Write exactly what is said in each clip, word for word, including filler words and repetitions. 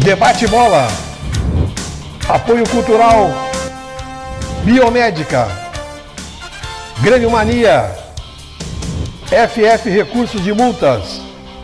Debate Bola. Apoio Cultural Biomédica. Grêmio Mania. F F Recursos de Multas.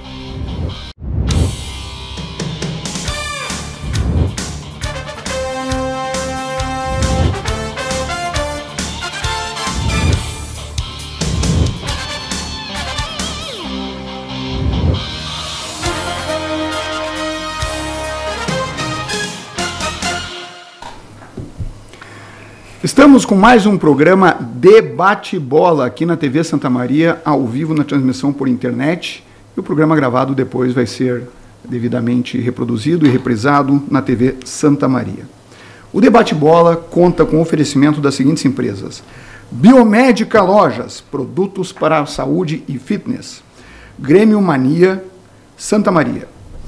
Estamos com mais um programa Debate Bola aqui na T V Santa Maria, ao vivo na transmissão por internet. E o programa gravado depois vai ser devidamente reproduzido e reprisado na T V Santa Maria. O Debate Bola conta com o oferecimento das seguintes empresas: Biomédica Lojas, produtos para a saúde e fitness. Grêmio Mania, Santa Maria.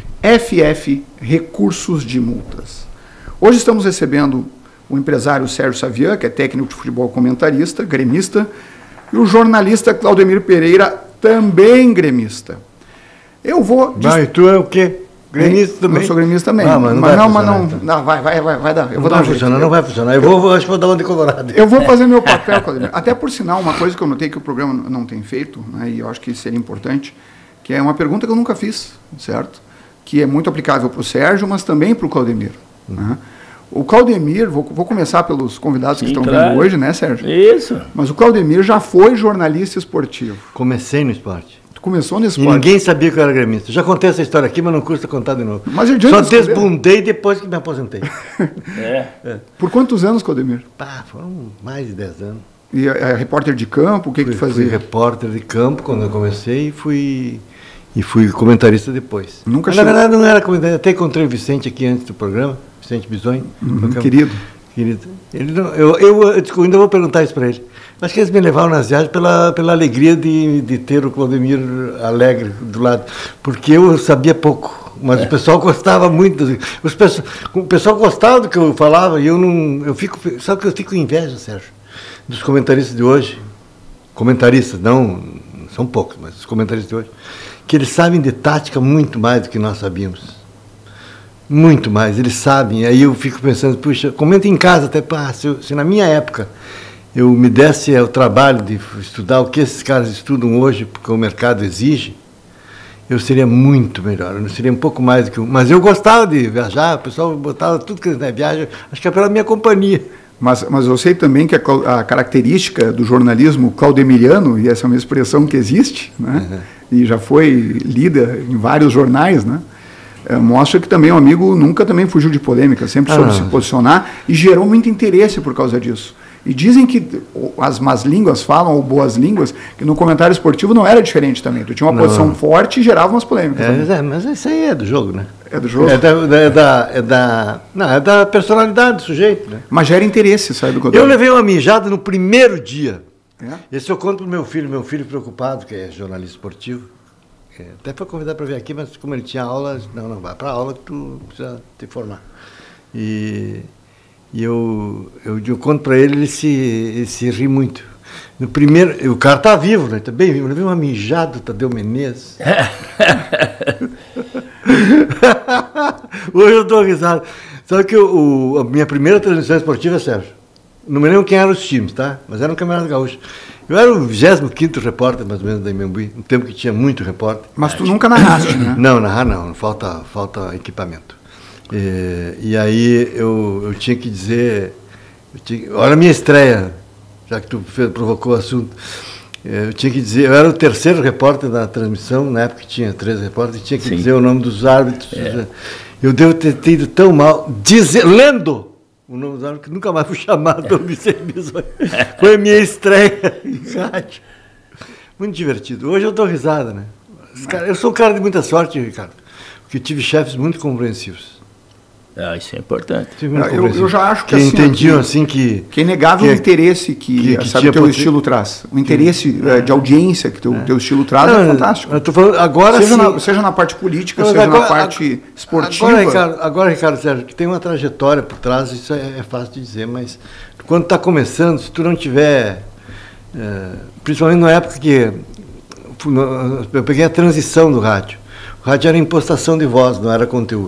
F F Recursos de Multas. Hoje estamos recebendo o empresário Sérgio Savian, que é técnico de futebol, comentarista, gremista, e o jornalista Claudemir Pereira, também gremista. Eu vou... Não, e tu é o quê? Gremista também? Eu sou gremista também. Ah, mas não mas vai não, funcionar, mas não, então. não, vai, vai, vai, vai dar. Eu vou não dar um vai jeito. funcionar, não vai funcionar. Eu vou, acho que vou dar uma de Colorado. Eu vou fazer meu papel, Claudemir. Até por sinal, uma coisa que eu notei que o programa não tem feito, né, e eu acho que seria importante, que é uma pergunta que eu nunca fiz, certo? Que é muito aplicável para o Sérgio, mas também para o Claudemir. Hum. Né? O Claudemir, vou, vou começar pelos convidados Sim, que estão claro. vindo hoje, né, Sérgio? Isso. Mas o Claudemir já foi jornalista esportivo. Comecei no esporte. Tu começou no esporte. E ninguém sabia que eu era gremista. Já contei essa história aqui, mas não custa contar de novo. Mas Só desbundei depois que me aposentei. É. é. Por quantos anos, Claudemir? Pá, foram mais de dez anos. E é repórter de campo, o que, fui, que tu fazia? Fui repórter de campo quando eu comecei e fui, e fui comentarista depois. Nunca mas, na verdade, não era comentarista. Até encontrei o Vicente aqui antes do programa. Vicente Bisonho. Uhum, querido. Querido. Ele não, eu, eu, eu ainda vou perguntar isso para ele. Acho que eles me levaram nas viagens pela, pela alegria de, de ter o Claudemir alegre do lado. Porque eu sabia pouco, mas é. o pessoal gostava muito. Os pessoal, o pessoal gostava do que eu falava e eu não... Eu fico, sabe que eu fico com inveja, Sérgio, dos comentaristas de hoje. Comentaristas, não... São poucos, mas os comentaristas de hoje. Que eles sabem de tática muito mais do que nós sabíamos. Muito mais, eles sabem. Aí eu fico pensando, puxa, comenta em casa até, pá, se, eu, se na minha época eu me desse o trabalho de estudar o que esses caras estudam hoje, porque o mercado exige, eu seria muito melhor, eu não seria um pouco mais do que um... Mas eu gostava de viajar, o pessoal botava tudo que eles viajam, acho que é pela minha companhia. Mas, mas eu sei também que a, a característica do jornalismo claudemiriano, e essa é uma expressão que existe, né? Uhum. E já foi lida em vários jornais, né? É, mostra que também o amigo nunca também fugiu de polêmica, sempre soube ah, se posicionar e gerou muito interesse por causa disso. E dizem que as más línguas falam, ou boas línguas, que no comentário esportivo não era diferente também. Tu tinha uma não. posição forte e gerava umas polêmicas. É, é, mas isso aí é do jogo, né? É do jogo? É da, é da, é da, não, é da personalidade do sujeito, né? Mas gera interesse, sabe? Do eu levei uma mijada no primeiro dia. É? Esse eu conto pro meu filho, meu filho preocupado, que é jornalista esportivo. Até foi convidar para vir aqui, mas como ele tinha aula, não, não, vai para a aula que tu precisa te formar. E, e eu, eu, eu conto para ele, ele se, ele se ri muito. No primeiro, o cara tá vivo, né? Tá bem vivo. Eu levei uma mijada do Tadeu Menezes. Hoje eu dou risada. Sabe que o, a minha primeira transmissão esportiva, Sérgio, não me lembro quem eram os times, tá? Mas era no Campeonato Gaúcho. Eu era o vigésimo quinto repórter, mais ou menos, da Imembuí, um tempo que tinha muito repórter. Mas tu nunca narraste, né? Não, narrar não, falta, falta equipamento. E, e aí eu, eu tinha que dizer, eu tinha, olha a minha estreia, já que tu fez, provocou o assunto, eu tinha que dizer, eu era o terceiro repórter da transmissão, na época tinha três repórteres, tinha que Sim. dizer o nome dos árbitros. É. Eu devo ter, ter ido tão mal, dizer, lendo o nome dos árbitros, que nunca mais fui chamado pelo Vicente Bisonho. Foi a minha estreia em rádio. Muito divertido. Hoje eu dou risada, né? Cara, eu sou um cara de muita sorte, Ricardo, porque tive chefes muito compreensivos. Ah, isso é importante. Eu, eu já acho que, que assim, entendiam assim que... Que é inegável que, o interesse que, que, que sabe, o teu estilo traz. O interesse que, de audiência que o teu, é. teu estilo traz não, é fantástico. Eu tô falando agora seja, sim, na, seja na parte política, seja agora, na parte esportiva. Agora, Ricardo, agora, Ricardo Sérgio, que tem uma trajetória por trás, isso é, é fácil de dizer, mas quando está começando, se tu não tiver... É, principalmente na época que... Eu peguei a transição do rádio. O rádio era impostação de voz, não era conteúdo.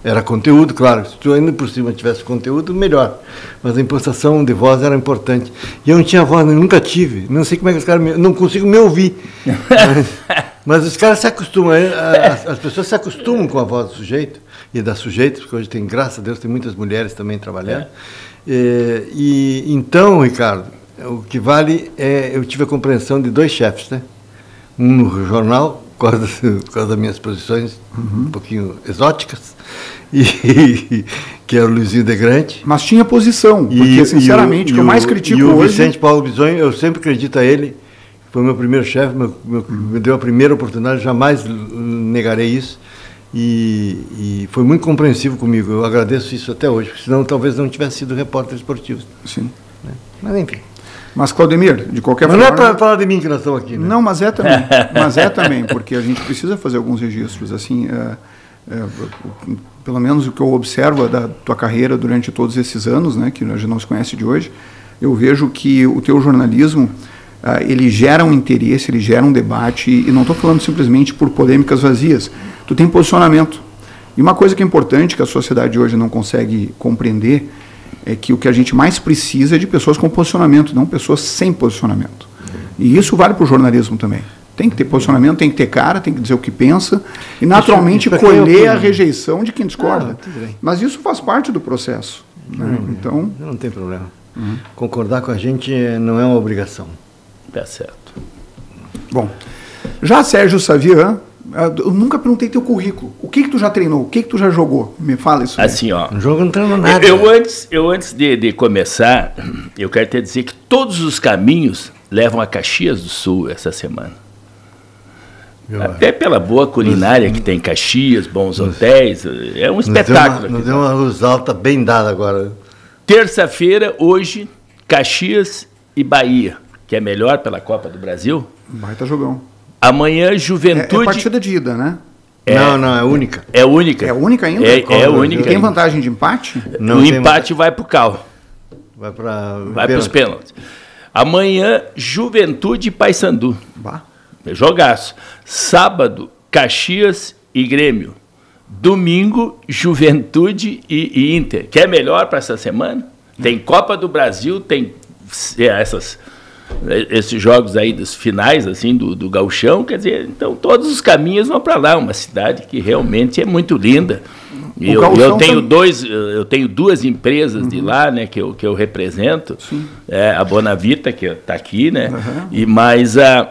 Era conteúdo, claro. Se tu ainda por cima tivesse conteúdo, melhor. Mas a impostação de voz era importante. E eu não tinha voz, eu nunca tive. Não sei como é que os caras... Me, não consigo me ouvir. mas, mas os caras se acostumam. As, as pessoas se acostumam com a voz do sujeito e das sujeitas, porque hoje tem, graças a Deus, tem muitas mulheres também trabalhando. É. E, e então, Ricardo, o que vale é... Eu tive a compreensão de dois chefes, né? Um no jornal, por causa, por causa das minhas posições uhum. um pouquinho exóticas, e, que é o Luizinho de Grande. Mas tinha posição, porque, e, sinceramente, o que eu mais critico e o hoje... Vicente Paulo Bisonho, eu sempre acredito a ele, foi meu primeiro chefe, meu, meu, me deu a primeira oportunidade, jamais negarei isso, e, e foi muito compreensivo comigo, eu agradeço isso até hoje, porque senão talvez não tivesse sido repórter esportivo. Sim. Né? Mas enfim. Mas, Claudemir, de qualquer mas forma... Mas não é para falar de mim que nós estamos aqui, né? Não, mas é também, mas é também, porque a gente precisa fazer alguns registros, assim... É, é, pelo menos o que eu observo da tua carreira durante todos esses anos, né, que a gente não se conhece de hoje, eu vejo que o teu jornalismo, uh, ele gera um interesse, ele gera um debate, e não estou falando simplesmente por polêmicas vazias, tu tem posicionamento. E uma coisa que é importante, que a sociedade hoje não consegue compreender, é que o que a gente mais precisa é de pessoas com posicionamento, não pessoas sem posicionamento. E isso vale para o jornalismo também. Tem que ter posicionamento, tem que ter cara, tem que dizer o que pensa e, naturalmente, isso, isso colher a rejeição de quem discorda. Ah, mas isso faz parte do processo. Né? Não, então, não tem problema. Uhum. Concordar com a gente não é uma obrigação. Tá certo. Bom, já Sérgio Savian, eu nunca perguntei teu currículo. O que que tu já treinou? O que que tu já jogou? Me fala isso. Assim, ó. Um jogo não treino nada. Eu, eu antes, eu antes de, de começar, eu quero te dizer que todos os caminhos levam a Caxias do Sul essa semana. Eu Até acho. Pela boa culinária nos, que tem em Caxias, bons nos, hotéis, é um espetáculo. Nos deu uma luz alta bem dada agora. Terça-feira, hoje, Caxias e Bahia, que é melhor pela Copa do Brasil. Baita jogão. Amanhã, Juventude... É, é partida de ida, né? É, não, não, é única. É única. É única ainda? É, é única. Tem vantagem de empate? Não, o empate vai para o Cal. Vai para Vai para os pênaltis. Amanhã, Juventude e Paysandu. Bah. Jogaço. Sábado, Caxias e Grêmio. Domingo, Juventude e, e Inter. Quer melhor para essa semana? Tem Copa do Brasil, tem essas, esses jogos aí dos finais assim, do, do Gauchão. Quer dizer, então todos os caminhos vão para lá. Uma cidade que realmente é muito linda. E eu, eu, tenho tá... dois, eu tenho duas empresas uhum. de lá, né, que eu, que eu represento. É, a Bonavita, que está aqui, né, uhum. e mais a...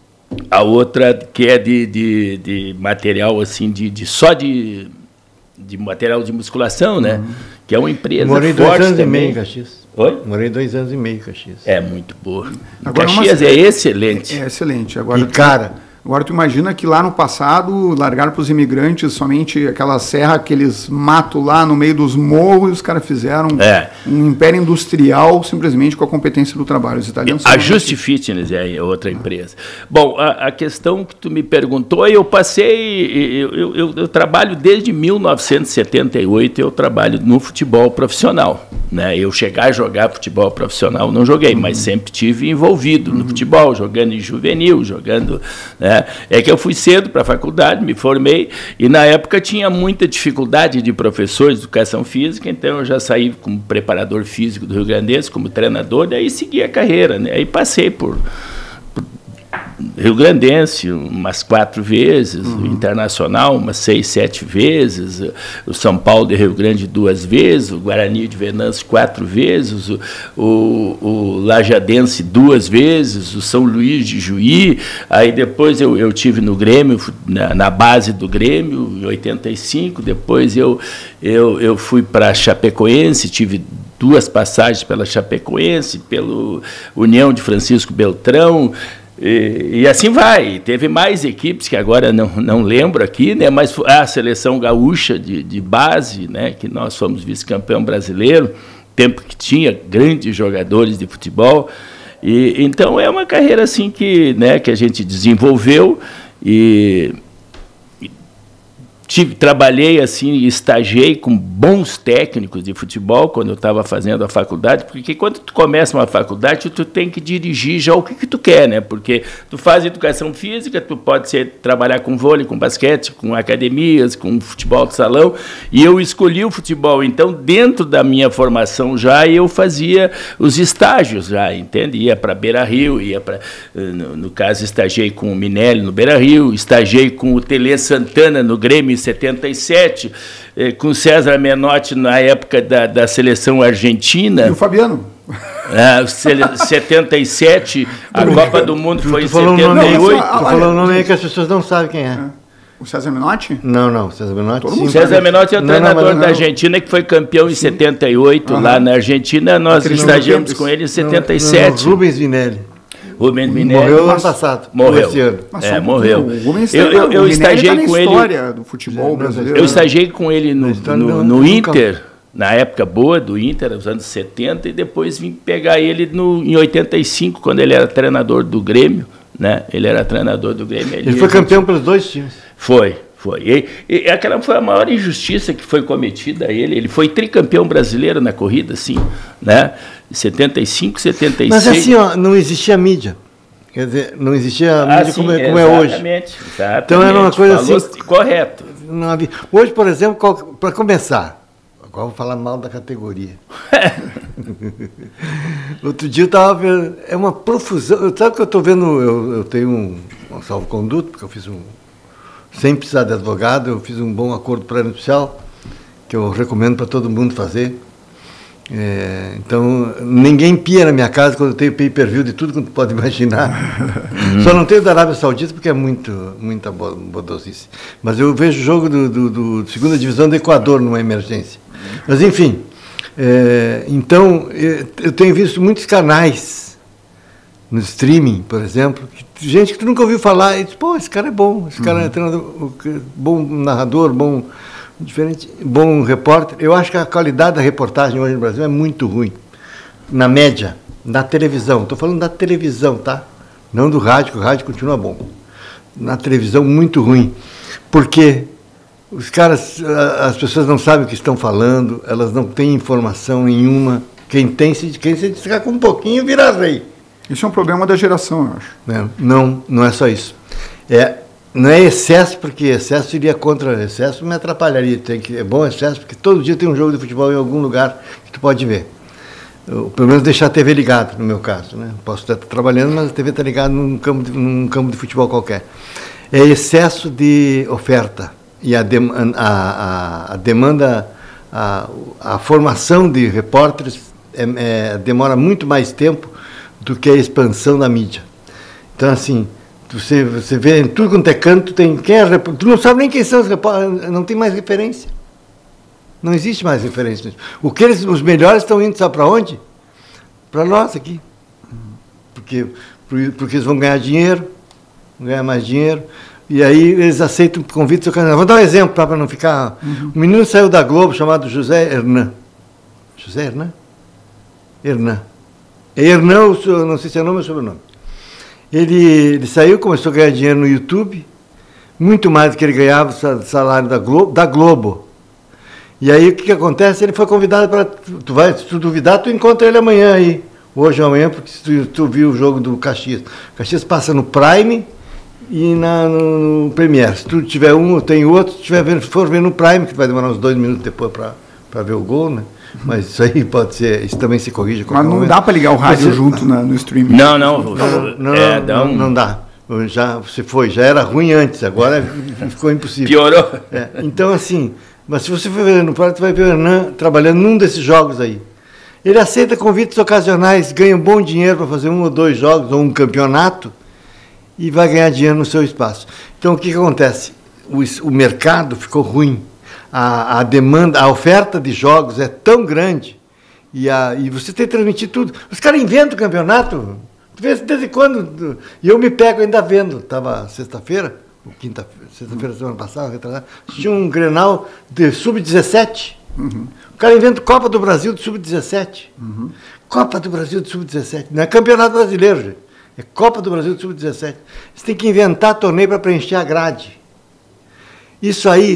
A outra que é de, de, de material assim, de, de só de, de material de musculação, né? Uhum. Que é uma empresa Morei forte dois anos também. e meio em Caxias. Oi? Morei dois anos e meio em Caxias. É muito boa. Agora, Caxias uma... é excelente. É, é excelente. Agora, e cara... Agora tu imagina que lá no passado largaram para os imigrantes somente aquela serra, aqueles matos lá no meio dos morros, e os caras fizeram é. um império industrial simplesmente com a competência do trabalho. Os italianos a Just Fitness é outra empresa. Bom, a, a questão que tu me perguntou, eu passei, eu, eu, eu, eu trabalho desde mil novecentos e setenta e oito, eu trabalho no futebol profissional. Né? Eu chegar a jogar futebol profissional, não joguei, uhum. mas sempre tive envolvido uhum. no futebol, jogando em juvenil, jogando... Né? É que eu fui cedo para a faculdade, me formei, e na época tinha muita dificuldade de professores de educação física, então eu já saí como preparador físico do Rio Grandense, como treinador, daí segui a carreira, né? Aí passei por, por Rio Grandense umas quatro vezes, uhum. o Internacional umas seis, sete vezes, o São Paulo de Rio Grande duas vezes, o Guarani de Venâncio quatro vezes, o, o, o Lajadense duas vezes, o São Luís de Juí, aí depois eu, eu tive no Grêmio, na, na base do Grêmio, em oitenta e cinco, depois eu, eu, eu fui para Chapecoense, tive duas passagens pela Chapecoense, pelo União de Francisco Beltrão, E, e assim vai. Teve mais equipes que agora não, não lembro aqui, né? Mas a seleção gaúcha de, de base, né? Que nós fomos vice-campeão brasileiro, tempo que tinha grandes jogadores de futebol. E, então é uma carreira assim que, né, que a gente desenvolveu e, Tive, trabalhei assim, estagiei com bons técnicos de futebol quando eu estava fazendo a faculdade, porque quando tu começa uma faculdade, tu tem que dirigir já o que, que tu quer, né? Porque tu faz educação física, tu pode ser, trabalhar com vôlei, com basquete, com academias, com futebol de salão, e eu escolhi o futebol. Então, dentro da minha formação já, eu fazia os estágios já, entende? Ia para Beira-Rio, ia para, no, no caso, estagiei com o Minelli no Beira-Rio, estagiei com o Tele Santana no Grêmio em setenta e sete, eh, com César Menotti na época da, da seleção argentina. E o Fabiano? Ah, setenta e sete, a Copa do Mundo foi em setenta e oito. Tu falou um nome aí que as pessoas não sabem quem é. é. O César Menotti? Não, não, César Menotti. Sim, César Menotti é o não, treinador não, não, da Argentina, que foi campeão em sim. setenta e oito, uhum. lá na Argentina. Nós Aquele estagiamos com ele em setenta e sete. Não, não, Rubens Vinelli. Rubens Minelli. Morreu ano passado. Morreu. É, morreu. Eu, eu, eu estagiei tá com ele. História do futebol brasileiro. Eu estagiei com ele no, no, no Inter, na época boa do Inter, nos anos setenta, e depois vim pegar ele no, em oitenta e cinco, quando ele era treinador do Grêmio. Né? Ele era treinador do Grêmio. Ele, ele foi campeão pelos dois times. Foi. Foi. E, e aquela foi a maior injustiça que foi cometida a ele. Ele foi tricampeão brasileiro na corrida, sim, né? setenta e cinco, setenta e seis. Mas assim, ó, não existia mídia. Quer dizer, não existia a mídia ah, como, sim, como é hoje. Exatamente. Então era uma coisa Falou assim. Correto. Não havia. Hoje, por exemplo, para começar, agora vou falar mal da categoria. Outro dia eu estava vendo. É uma profusão. Sabe que eu estou vendo? Eu, eu tenho um, um salvo-conduto, porque eu fiz um. Sem precisar de advogado, eu fiz um bom acordo pré-nupcial, que eu recomendo para todo mundo fazer. É, então, ninguém pia na minha casa quando eu tenho pay-per-view de tudo que tu pode imaginar. Uhum. Só não tenho da Arábia Saudita porque é muito, muita bodosice. Mas eu vejo o jogo do, do, do segunda divisão do Equador numa emergência. Mas, enfim, é, então, eu tenho visto muitos canais no streaming, por exemplo, que, gente que tu nunca ouviu falar, e diz, pô, esse cara é bom, esse cara uhum. é treinador, bom narrador, bom, diferente, bom repórter. Eu acho que a qualidade da reportagem hoje no Brasil é muito ruim, na média, na televisão. Estou falando da televisão, tá? Não do rádio, que o rádio continua bom. Na televisão, muito ruim, porque os caras, as pessoas não sabem o que estão falando, elas não têm informação nenhuma. Quem tem, quem se destacar com um pouquinho, vira rei. Isso é um problema da geração, eu acho. Não, não, não é só isso. É, não é excesso, porque excesso iria contra excesso, me atrapalharia. Tem que, é bom excesso, porque todo dia tem um jogo de futebol em algum lugar que tu pode ver. Eu, pelo menos deixar a T V ligada, no meu caso. Né? Posso estar trabalhando, mas a T V está ligada num campo, de, num campo de futebol qualquer. É excesso de oferta. E a, de, a, a, a demanda, a, a formação de repórteres é, é, demora muito mais tempo do que a expansão da mídia. Então, assim, você, você vê em tudo quanto é canto, tem quem é, tu não sabe nem quem são os repórteres, não tem mais referência. Não existe mais referência. O que eles, os melhores estão indo, sabe para onde? Para nós aqui. Porque, porque eles vão ganhar dinheiro, vão ganhar mais dinheiro, e aí eles aceitam o convite do seu canal. Vou dar um exemplo para não ficar... Uhum. Um menino saiu da Globo chamado José Hernan. José Hernan? Hernan. Hernan, não sei se é nome ou sobrenome. Ele, ele saiu, começou a ganhar dinheiro no YouTube, muito mais do que ele ganhava o salário da Globo, da Globo. E aí o que, que acontece? Ele foi convidado para... Tu vai, se tu duvidar, tu encontra ele amanhã aí. Hoje ou amanhã, porque se tu, tu viu o jogo do Caxias. O Caxias passa no Prime e na, no, no Premiere. Se tu tiver um ou tem outro, se tiver vendo, se for ver no Prime, que vai demorar uns dois minutos depois para ver o gol, né? Mas isso aí pode ser, isso também se corrige. Mas não momento. Dá para ligar o rádio Mas, junto na, no streaming? Não, não. Não, não, é, não, um... não dá. Já, você foi, já era ruim antes, agora ficou impossível. Piorou. É, então, assim, mas se você for ver no Prime, você vai ver o Hernan trabalhando num desses jogos aí. Ele aceita convites ocasionais, ganha um bom dinheiro para fazer um ou dois jogos, ou um campeonato, e vai ganhar dinheiro no seu espaço. Então, o que, que acontece? O, o mercado ficou ruim. A, a demanda, a oferta de jogos é tão grande e, a, e você tem que transmitir tudo. Os caras inventam o campeonato, desde quando? E eu me pego ainda vendo. Estava sexta-feira, quinta, sexta-feira da semana passada, tinha um Grenal de sub dezessete. Uhum. O cara inventa Copa do Brasil de sub dezessete. Uhum. Copa do Brasil de sub dezessete. Não é campeonato brasileiro, gente. É Copa do Brasil de sub dezessete. Você tem que inventar torneio para preencher a grade. Isso aí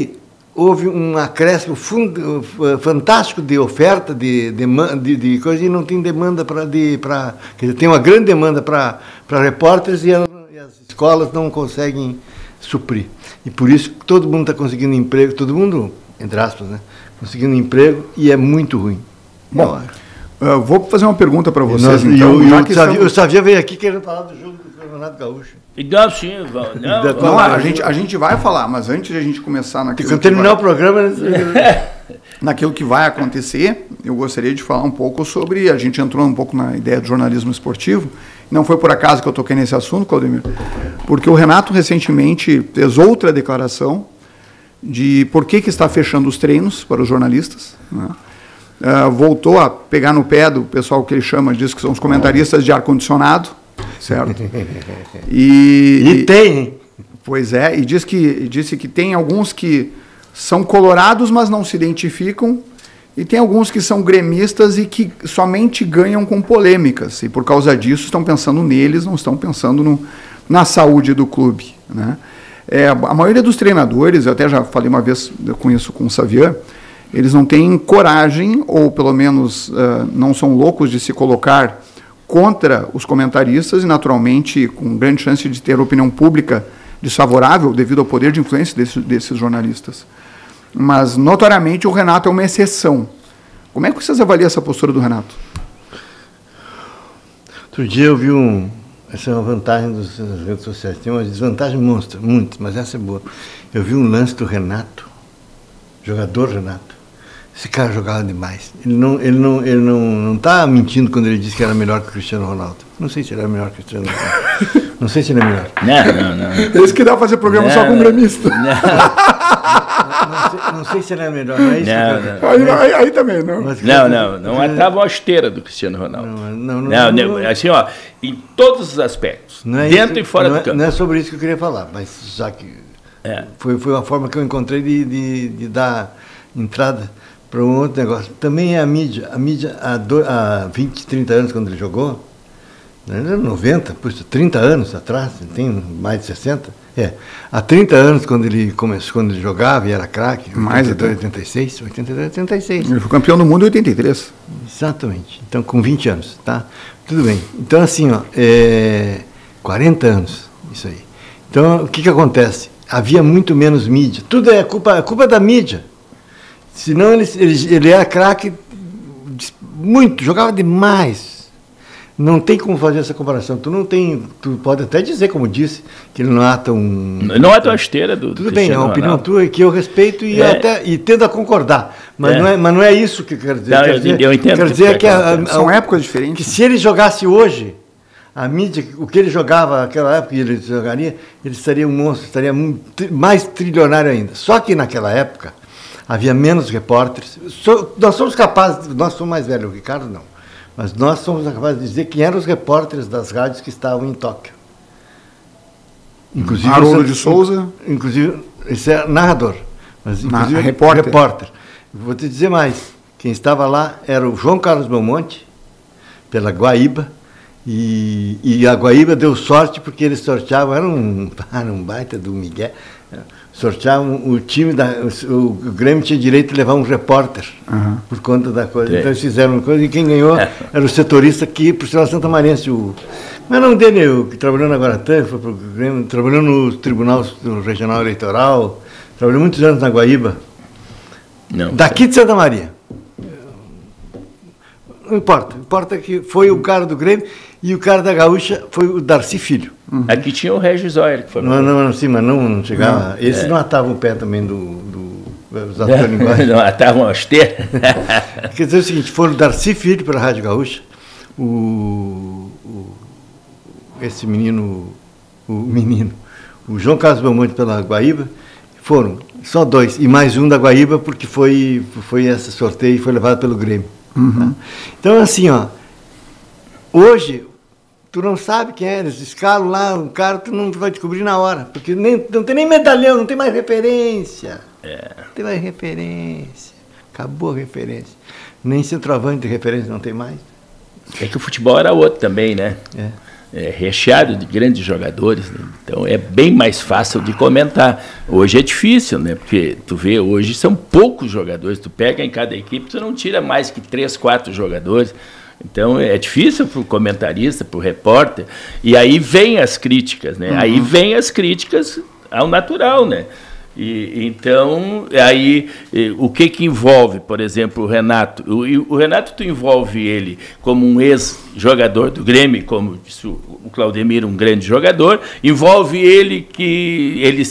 houve um acréscimo fundo, fantástico de oferta, de, de, de, de coisa, e não tem demanda para... De, quer dizer, tem uma grande demanda para repórteres e, a, e as escolas não conseguem suprir. E por isso todo mundo está conseguindo emprego, todo mundo, entre aspas, né, conseguindo emprego, e é muito ruim. Bom, eu vou fazer uma pergunta para vocês. Nós, então, e já o, que Savia, estamos... o Savia veio aqui querendo falar do jogo do Campeonato Gaúcho. Não, sim, não, Não, não, a, gente, a gente vai falar, mas antes de a gente começar naquilo, Quando que terminar vai, o programa... naquilo que vai acontecer, eu gostaria de falar um pouco sobre... A gente entrou um pouco na ideia do jornalismo esportivo. Não foi por acaso que eu toquei nesse assunto, Claudemir, porque o Renato recentemente fez outra declaração de por que, que está fechando os treinos para os jornalistas, né? Uh, voltou a pegar no pé do pessoal que ele chama, diz que são os comentaristas de ar-condicionado, certo? E, e tem. Pois é, e diz que, disse que tem alguns que são colorados, mas não se identificam, e tem alguns que são gremistas e que somente ganham com polêmicas, e por causa disso estão pensando neles, não estão pensando no, na saúde do clube, né? É, a maioria dos treinadores, eu até já falei uma vez com isso com o Savia, eles não têm coragem, ou pelo menos uh, não são loucos de se colocar contra os comentaristas, e naturalmente com grande chance de ter opinião pública desfavorável devido ao poder de influência desse, desses jornalistas. Mas, notoriamente, o Renato é uma exceção. Como é que vocês avaliam essa postura do Renato? Outro dia eu vi um... Essa é uma vantagem das redes sociais. Tem uma desvantagem monstra, muito, mas essa é boa. Eu vi um lance do Renato, jogador Renato. Esse cara jogava demais. Ele não ele não ele não não está mentindo quando ele disse que era melhor que o Cristiano Ronaldo. Não sei se ele era melhor que o Cristiano Ronaldo. Não sei se ele é melhor. Não, não, não. É isso que dá pra fazer programa não, só com gremista. Não. Não, sei, não sei se ele é melhor. Não é isso. Não, que não. Aí, aí, aí também não. Mas, Não, não, não é a esteira do Cristiano Ronaldo. Não, não, não, Não, não, não, assim, ó, em todos os aspectos, não é dentro isso, e fora não do é, campo. Não é sobre isso que eu queria falar, mas já que É. foi, foi uma forma que eu encontrei de, de, de dar entrada para um outro negócio. Também é a mídia. A mídia, há, do, há vinte, trinta anos, quando ele jogou, né, noventa, puxa, trinta anos atrás, tem mais de sessenta. É, há trinta anos, quando ele começou, quando ele jogava e era craque, Mais oitenta e dois, oitenta e seis, oitenta e dois, oitenta e seis. Ele foi campeão do mundo em oitenta e três. Exatamente. Então, com vinte anos, tá? Tudo bem. Então, assim, ó, é, quarenta anos, isso aí. Então, o que que acontece? Havia muito menos mídia. Tudo é culpa, é culpa da mídia. Senão ele, ele, ele era craque muito, jogava demais. Não tem como fazer essa comparação. Tu não tem, tu pode até dizer, como disse, que ele não é tão... Não é tua esteira do Tudo bem, é uma opinião Ronaldo. tua que eu respeito e, É. até, e tendo a concordar. Mas, É. não é, mas não é isso que eu quero dizer. Não, quero eu- dizer, eu entendo quero que dizer tu que, quer a, a, São a, épocas que diferentes. se ele jogasse hoje, a mídia, o que ele jogava naquela época, ele jogaria, ele seria um monstro, estaria muito, mais trilionário ainda. Só que naquela época havia menos repórteres. So, nós somos capazes, nós somos mais velhos, o Ricardo não, mas nós somos capazes de dizer quem eram os repórteres das rádios que estavam em Tóquio. Inclusive, Haroldo essa- de Souza. Inclusive, esse é narrador, mas Na- inclusive repórter. repórter. Vou te dizer mais, quem estava lá era o João Carlos Belmonte, pela Guaíba, e, e a Guaíba deu sorte porque eles sorteavam, era um, era um baita do Miguel, sorteavam o time, da, o, o Grêmio tinha direito de levar um repórter, Uhum. por conta da coisa. Sim. Então eles fizeram uma coisa, e quem ganhou era o setorista que, por sinal, Santa Marense, o... Como é o nome dele, o que trabalhou na Guaratã, foi pro Grêmio, trabalhou no Tribunal Regional Eleitoral, trabalhou muitos anos na Guaíba, Não. daqui de Santa Maria. Não importa, importa que foi o cara do Grêmio e o cara da Gaúcha foi o Darcy Filho. Aqui tinha o Regis Zoyer, que foi. Não, não, não, sim, mas não, não chegava. Não, Esse é. não atava o pé também do, do, dos atores de linguagem. Não, estavam austera. Quer dizer o seguinte, foi o Darcy Filho pela Rádio Gaúcha, o, o, esse menino, o menino, o João Carlos Belmonte pela Guaíba, foram só dois, e mais um da Guaíba, porque foi, foi esse sorteio e foi levado pelo Grêmio. Uhum. Tá? Então, assim, ó, hoje, tu não sabe quem é, eles escalam lá, um cara, tu não vai descobrir na hora, porque nem, não tem nem medalhão, não tem mais referência. É. Não tem mais referência. Acabou a referência. Nem centroavante de referência não tem mais. É que o futebol era outro também, né? É. é recheado de grandes jogadores, né? Então é bem mais fácil de comentar. Hoje é difícil, né? Porque tu vê, hoje são poucos jogadores, tu pega em cada equipe, tu não tira mais que três, quatro jogadores. Então é difícil para o comentarista, para o repórter, e aí vem as críticas, né? Uhum. Aí vem as críticas ao natural, né? E, então, aí, o que que envolve, por exemplo, o Renato? O, o Renato, tu envolve ele como um ex-jogador do Grêmio, como disse o, o Claudemir, um grande jogador, envolve ele que ele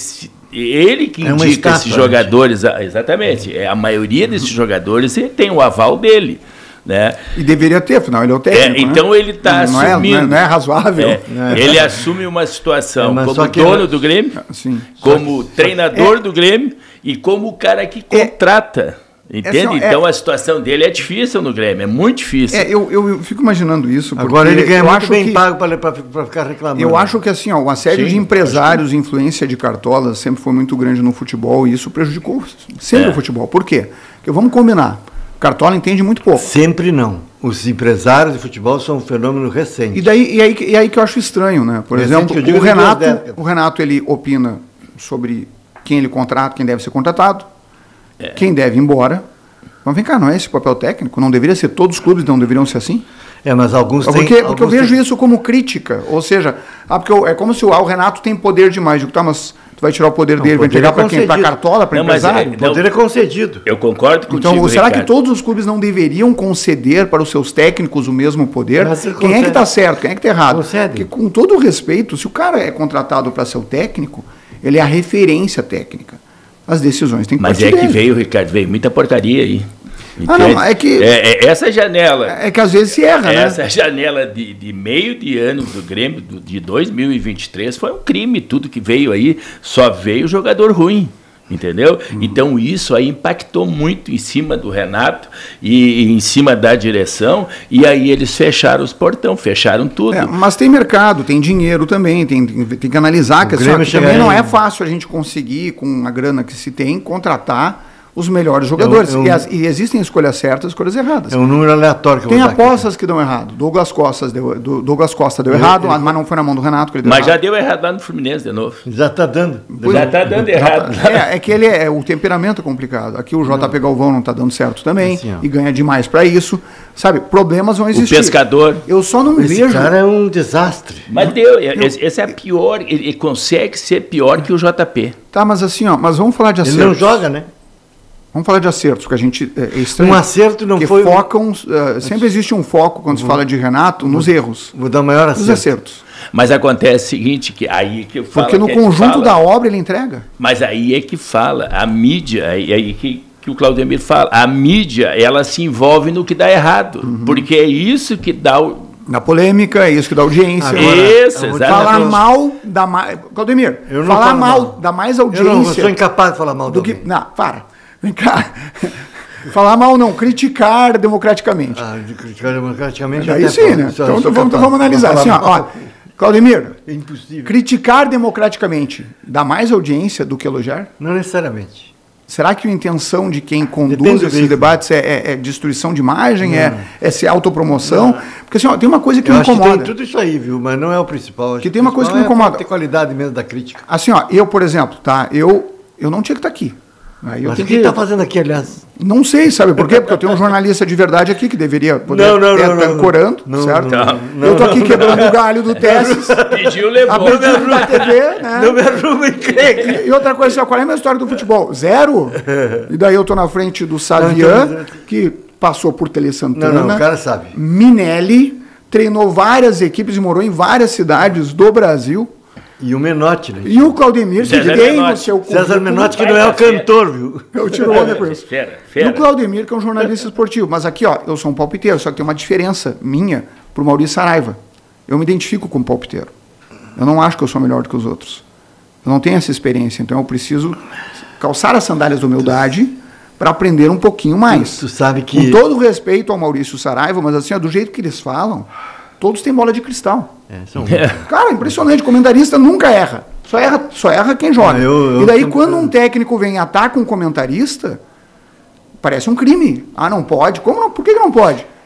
ele que é indica estátua, esses jogadores, né? Exatamente, é, a maioria desses jogadores ele tem o aval dele. Né? E deveria ter, afinal, ele é o técnico. É, então né? ele está não, assumindo. É, não, é, não é razoável. É, é. Ele assume uma situação é, como que dono eu... do Grêmio, Sim. como que... treinador é. do Grêmio e como o cara que contrata. É. Entende? Assim, então é... a situação dele é difícil no Grêmio, é muito difícil. É, eu, eu, eu fico imaginando isso. Agora ele ganha muito bem que... pago para ficar reclamando. Eu acho que assim, ó, uma série Sim, de empresários, que... influência de cartolas sempre foi muito grande no futebol e isso prejudicou sempre é. o futebol. Por quê? Porque vamos combinar. Cartola entende muito pouco. Sempre não. Os empresários de futebol são um fenômeno recente. E daí e aí, e aí que eu acho estranho, né? Por recente, exemplo, o Renato, o Renato ele opina sobre quem ele contrata, quem deve ser contratado, é. quem deve ir embora. Mas vem cá, não é esse o papel técnico? Não deveria ser, todos os clubes não deveriam ser assim? É, mas alguns têm... Porque, porque alguns eu vejo têm... isso como crítica, ou seja, ah, porque eu, é como se o, ah, o Renato tem poder demais. Eu digo, tá, mas tu vai tirar o poder não, dele, vai entregar para quem? Para cartola, para empresário? O poder é concedido. Eu concordo contigo, Então, será Ricardo. que todos os clubes não deveriam conceder para os seus técnicos o mesmo poder? Quem concede. É que está certo, quem é que está errado? Concede. Porque, com todo o respeito, se o cara é contratado para ser o técnico, ele é a referência técnica. As decisões têm que Mas é dele. que veio, Ricardo, veio muita porcaria aí. Ah, não, é que... É, é, essa janela... É que às vezes se erra, né? Essa janela de, de meio de ano do Grêmio, do, de dois mil e vinte e três, foi um crime. Tudo que veio aí, só veio jogador ruim. Entendeu? Uhum. Então isso aí impactou muito em cima do Renato e, e em cima da direção, e aí eles fecharam os portão, fecharam tudo. É, mas tem mercado, tem dinheiro também, tem, tem, tem que analisar, que, assim, que também não é fácil a gente conseguir, com a grana que se tem, contratar os melhores jogadores. É um, é um, e, as, e existem escolhas certas e escolhas erradas. É um número aleatório que eu Tem vou apostas que dão errado. Douglas Costa deu, do, Douglas Costa deu eu, errado, eu, mas não foi na mão do Renato que ele deu Mas errado. já deu errado lá no Fluminense de novo. Já está dando. Já está dando errado. É, é que ele é, o temperamento é complicado. Aqui o J P Galvão não está dando certo também, assim, e ganha demais para isso. Sabe, problemas vão existir. O pescador. Eu só não Esse vejo... Esse cara é um desastre. Mas deu, eu, esse é pior, ele, ele consegue ser pior que o J P. Tá, mas assim, ó, mas vamos falar de acertos. Ele não joga, né? Vamos falar de acertos, que a gente é estranho. Um acerto não foi... focam, uh, sempre existe um foco, quando se fala de Renato, nos erros. Vou dar maior acerto. Nos acertos. Mas acontece o seguinte, que aí que eu falo... Porque no conjunto fala, da obra ele entrega. Mas aí é que fala, a mídia, aí, aí que, que o Claudemir fala, a mídia, ela se envolve no que dá errado, uhum. porque é isso que dá o... Na polêmica, é isso que dá audiência. Agora, isso, exatamente. Falar mal da mais... Claudemir, falar mal, mal da mais audiência... Eu não eu sou incapaz de falar mal do que... Não, para. Vem cá. Falar mal não, criticar democraticamente. Ah, de criticar democraticamente. Aí sim, né? Então, então vamos, vamos analisar. Assim, ó, ó, Claudemir, é impossível. Criticar democraticamente dá mais audiência do que elogiar? Não necessariamente. Será que a intenção de quem conduz esses debates é, é, é destruição de imagem, é, é ser autopromoção? Não. Porque assim, ó, tem uma coisa que eu me acho incomoda. Que tem tudo isso aí, viu? Mas não é o principal. Acho que tem uma coisa que me é incomoda. Ter qualidade mesmo da crítica. Assim, ó, eu, por exemplo, tá? Eu, eu não tinha que estar aqui. Aí eu Mas o que que... está fazendo aqui, aliás? Não sei, sabe por quê? Porque eu tenho um jornalista de verdade aqui que deveria poder não, não, estar não, ancorando, não, certo? Não, não, eu tô aqui quebrando o galho do Tesses. Pediu, levou. A pedido da T V, né? Não me arruma encrenca. E outra coisa, qual é a minha história do futebol? Zero. E daí eu tô na frente do Savian, que passou por Tele Santana. Não, não, o cara sabe. Minelli, treinou várias equipes e morou em várias cidades do Brasil. E o Menotti, né? E o Claudemir, que tem no seu César Menotti, que não é o cantor, viu? Eu tiro onda por isso. Fera, E fera. o Claudemir, que é um jornalista esportivo. Mas aqui, ó, eu sou um palpiteiro, só que tem uma diferença minha pro Maurício Saraiva. Eu me identifico como palpiteiro. Eu não acho que eu sou melhor do que os outros. Eu não tenho essa experiência, então eu preciso calçar as sandálias da humildade para aprender um pouquinho mais. Tu, tu sabe que... Com todo respeito ao Maurício Saraiva, mas assim, ó, do jeito que eles falam, todos têm bola de cristal. É, são... Cara, impressionante, comentarista nunca erra. Só erra, só erra quem joga. Ah, eu, eu, e daí, eu, quando um técnico vem e ataca um comentarista, parece um crime. Ah, não pode? Como não? Por que não pode?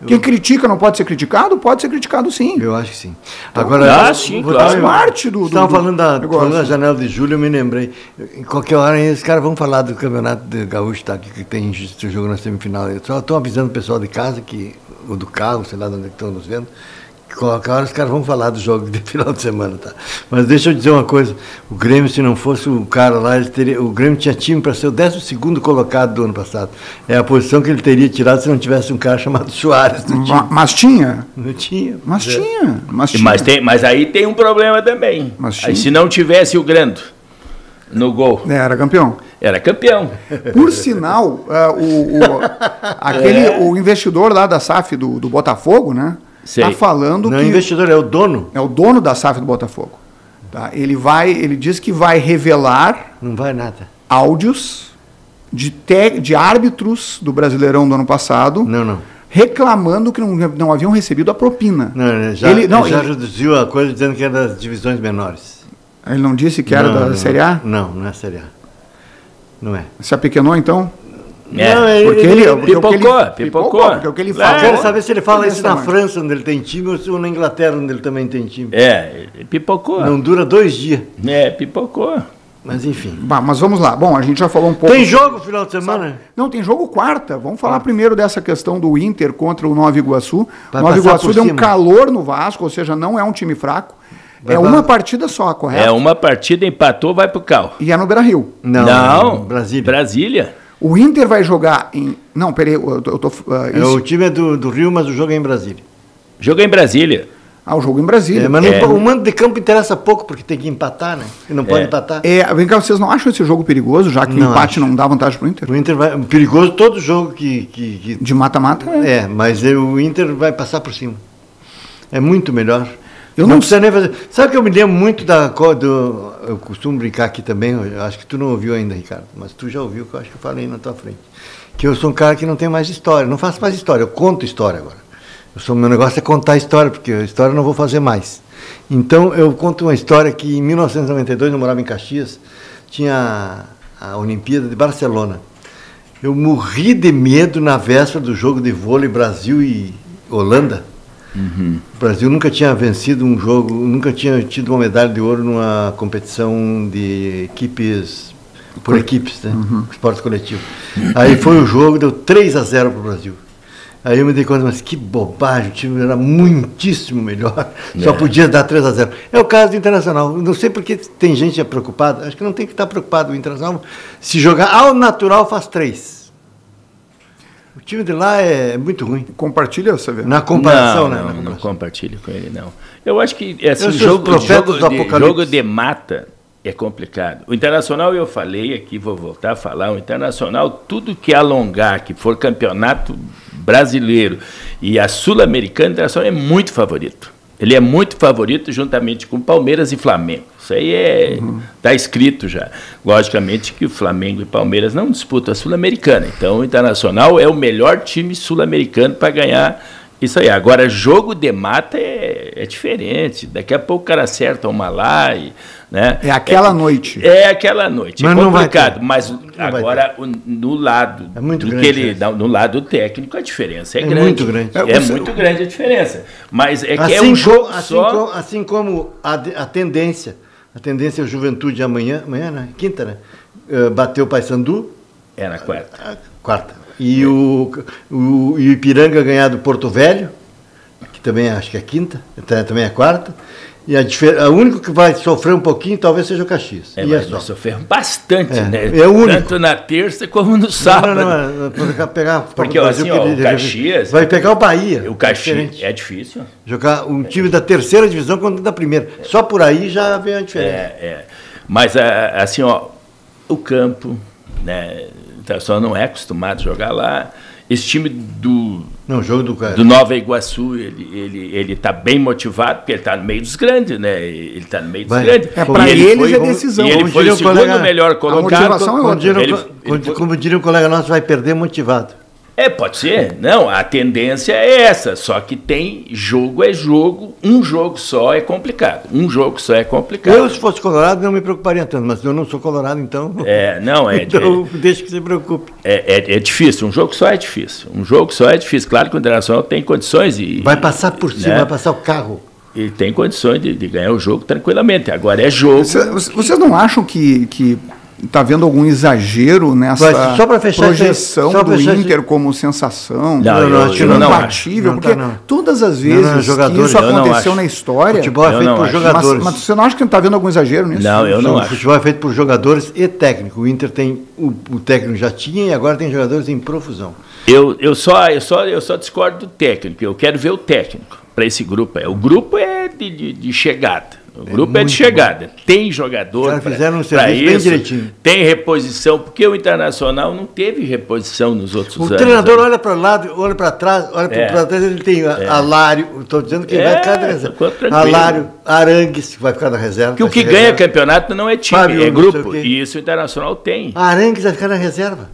Quem critica não pode ser criticado? Pode ser criticado sim. Eu acho que sim. Agora, ah, sim, vou claro. dar- Faz parte do, do, Estavam do falando da, negócio. falando da janela de julho, eu me lembrei. Em qualquer hora aí, os caras vão falar do campeonato de gaúcho, tá, que, que tem esse jogo na semifinal. Eu só estou avisando o pessoal de casa, que, ou do carro, sei lá de onde é que estão nos vendo, que qualquer hora os caras vão falar do jogo de final de semana. Tá? Mas deixa eu dizer uma coisa, o Grêmio, se não fosse o cara lá, ele teria, o Grêmio tinha time para ser o décimo segundo colocado do ano passado. É a posição que ele teria tirado se não tivesse um cara chamado Soares no time. Ma- Mas tinha. Não tinha. Mas É. tinha. Mas tinha. Mas, tem, mas aí tem um problema também. Mas Aí, sim. se não tivesse o Grando no gol, É, era campeão. era campeão. Por sinal, é, o, o- aquele, É. o investidor lá da S A F do, do Botafogo, né? Sei. Tá falando Não é que investidor, é o dono. é o dono da S A F do Botafogo. Tá? Ele vai, ele diz que vai revelar Não vai nada. áudios de, te- de árbitros do Brasileirão do ano passado Não, não. reclamando que não, não haviam recebido a propina. Não, já, ele, não, já ele, reduziu a coisa dizendo que era das divisões menores. ele não disse que era Não, da não, Série A? Não, não é Série A. Não é. Se apequenou, então? É. Não, ele, Porque ele, ele, ele- porque o que ele- pipocou, pipocou. Porque o que ele É, fala. Eu quero saber se ele fala isso na França. França, onde ele tem time, ou na Inglaterra, onde ele também tem time. É, pipocou. Não dura dois dias. É, pipocou. Mas enfim. Bah, mas vamos lá. Bom, a gente já falou um pouco. Tem jogo no final de semana? Não, tem jogo quarta. Vamos falar primeiro dessa questão do Inter contra o Nova Iguaçu. Vai Nova passar Iguaçu por deu um cima. calor no Vasco, ou seja, não é um time fraco. Vai é lá. uma partida só, correto? É uma partida, empatou, vai pro cal. E é no Beira-Rio. Não, Brasília. Brasília. O Inter vai jogar em... Não, peraí, eu tô... Eu tô ah, É, isso- o time é do, do Rio, mas o jogo é em Brasília. Jogo em Brasília. Ah, o jogo em Brasília. É, mas não- É. o mando de campo interessa pouco, porque tem que empatar, né? E não pode É. empatar. É, vem cá, vocês não acham esse jogo perigoso, já que o Não empate acho. não dá vantagem pro Inter? O Inter vai. Perigoso todo jogo que. que, que- De mata-mata? É. é, mas o Inter vai passar por cima. É muito melhor. Eu não, não precisa nem fazer. Sabe que eu me lembro muito da. co- Do, eu costumo brincar aqui também, eu acho que tu não ouviu ainda, Ricardo, mas tu já ouviu, que eu acho que eu falei na tua frente. Que eu sou um cara que não tem mais história, não faço mais história, eu conto história agora. Eu sou, meu negócio é contar história, porque a história eu não vou fazer mais. Então eu conto uma história que em mil novecentos e noventa e dois, eu morava em Caxias, tinha a, a Olimpíada de Barcelona. Eu morri de medo na véspera do jogo de vôlei Brasil e Holanda. O Brasil nunca tinha vencido um jogo, nunca tinha tido uma medalha de ouro numa competição de equipes, por equipes, né? Esporte coletivo. Aí foi o jogo, deu três a zero para o Brasil. Aí eu me dei conta, mas que bobagem, o time era muitíssimo melhor, só podia dar três a zero. É o caso do Internacional, não sei porque tem gente preocupada, acho que não tem que estar preocupado, o Internacional, se jogar ao natural faz três. O time de lá é muito ruim, Compartilha, você vê. na comparação, não, né? Não, Na não comparação. compartilho com ele, não. Eu acho que esse Eu sou jogo, os profetas jogo, do de, Apocalipse. jogo de mata é complicado. O Internacional, eu falei aqui, vou voltar a falar, o Internacional, tudo que alongar, que for campeonato brasileiro e a Sul-Americana, o Internacional é muito favorito. Ele é muito favorito juntamente com Palmeiras e Flamengo. Isso aí é tá escrito já. Logicamente que o Flamengo e Palmeiras não disputam a Sul-Americana. Então o Internacional é o melhor time sul-americano para ganhar isso aí. Agora, jogo de mata é, é diferente. Daqui a pouco o cara acerta uma lá e... Né? É aquela noite. É aquela noite. Mas é não vai complicado, ter. mas vai agora o- no lado É muito do grande que ele, a diferença. no lado técnico a diferença é, É grande. muito grande. É, É, você- muito grande a diferença. Mas é que Assim, é um jogo co- assim, só. co- assim como a, de- a tendência, a tendência é o Juventude amanhã, amanhã, né? Quinta, né? Eh, bateu o Paysandu, É na quarta. a quarta. E o, o, e o Ipiranga ganhar do Porto Velho, que também acho que é quinta, tá- também é quarta. E a, difer- a único que vai sofrer um pouquinho talvez seja o Caxias. É, e é mas só. nós sofremos bastante, É, né? é o único. Tanto na terça como no Não, sábado. não, não, não, não, pegar, Porque, ó, assim, ó, que o ele- Caxias- vai pegar o Bahia. O Caxias diferente. é difícil. Jogar um time da terceira divisão contra o da primeira. Só por aí já vem a diferença. É, é. Mas, a- assim, ó, o campo, né? O Internacional não é acostumado a jogar lá. Esse time do, Não, o jogo do cara. do Nova Iguaçu, ele ele ele está bem motivado, porque ele está no meio dos grandes, né? Ele está no meio dos Vai. grandes. É, pra E eles foi- é decisão. E ele Como foi diria o o segundo colega, melhor a colocado. motivação é Como outra. diria, um Ele- co- ele como, foi- como diria um colega nosso, vai perder motivado. É, pode ser. Não, a tendência é essa. Só que tem jogo é jogo. Um jogo só é complicado. Um jogo só é complicado. Eu, se fosse colorado, não me preocuparia tanto. Mas eu não sou colorado, então... É, não, é... então, é, deixa que se preocupe. É, é, é difícil. Um jogo só é difícil. Um jogo só é difícil. Claro que o Internacional tem condições e... Vai passar por cima, né? Vai passar o carro. E tem condições de, de ganhar o jogo tranquilamente. Agora é jogo... Vocês, vocês não acham que... que... Está havendo algum exagero nessa Mas, só fechar projeção só do fechar Inter como sensação? Não, eu, não, eu não imbatível, acho. porque Não tá, não. todas as vezes Não, não, jogadores, que isso eu não aconteceu acho. na história... Futebol é Eu feito não por acho. jogadores. Mas, mas você não acha que está havendo algum exagero nisso? Não, eu não o acho. futebol é feito por jogadores e técnico. O Inter tem... O, o técnico já tinha e agora tem jogadores em profusão. Eu, eu, só, eu, só, eu só discordo do técnico. Eu quero ver o técnico para esse grupo. O grupo é de, de, de chegada. O grupo é, é de chegada. Bom. Tem jogador para isso. Bem direitinho. Tem reposição, porque o Internacional não teve reposição nos outros o anos. O treinador olha para o lado, olha para trás, olha é. para trás, ele tem é. Alário, estou dizendo que é. vai ficar na reserva. Alário, Arangues, que vai ficar na reserva. Que o que ganha reserva. Campeonato não é time, Fábio, é grupo. E isso o Internacional tem. Arangues vai ficar na reserva.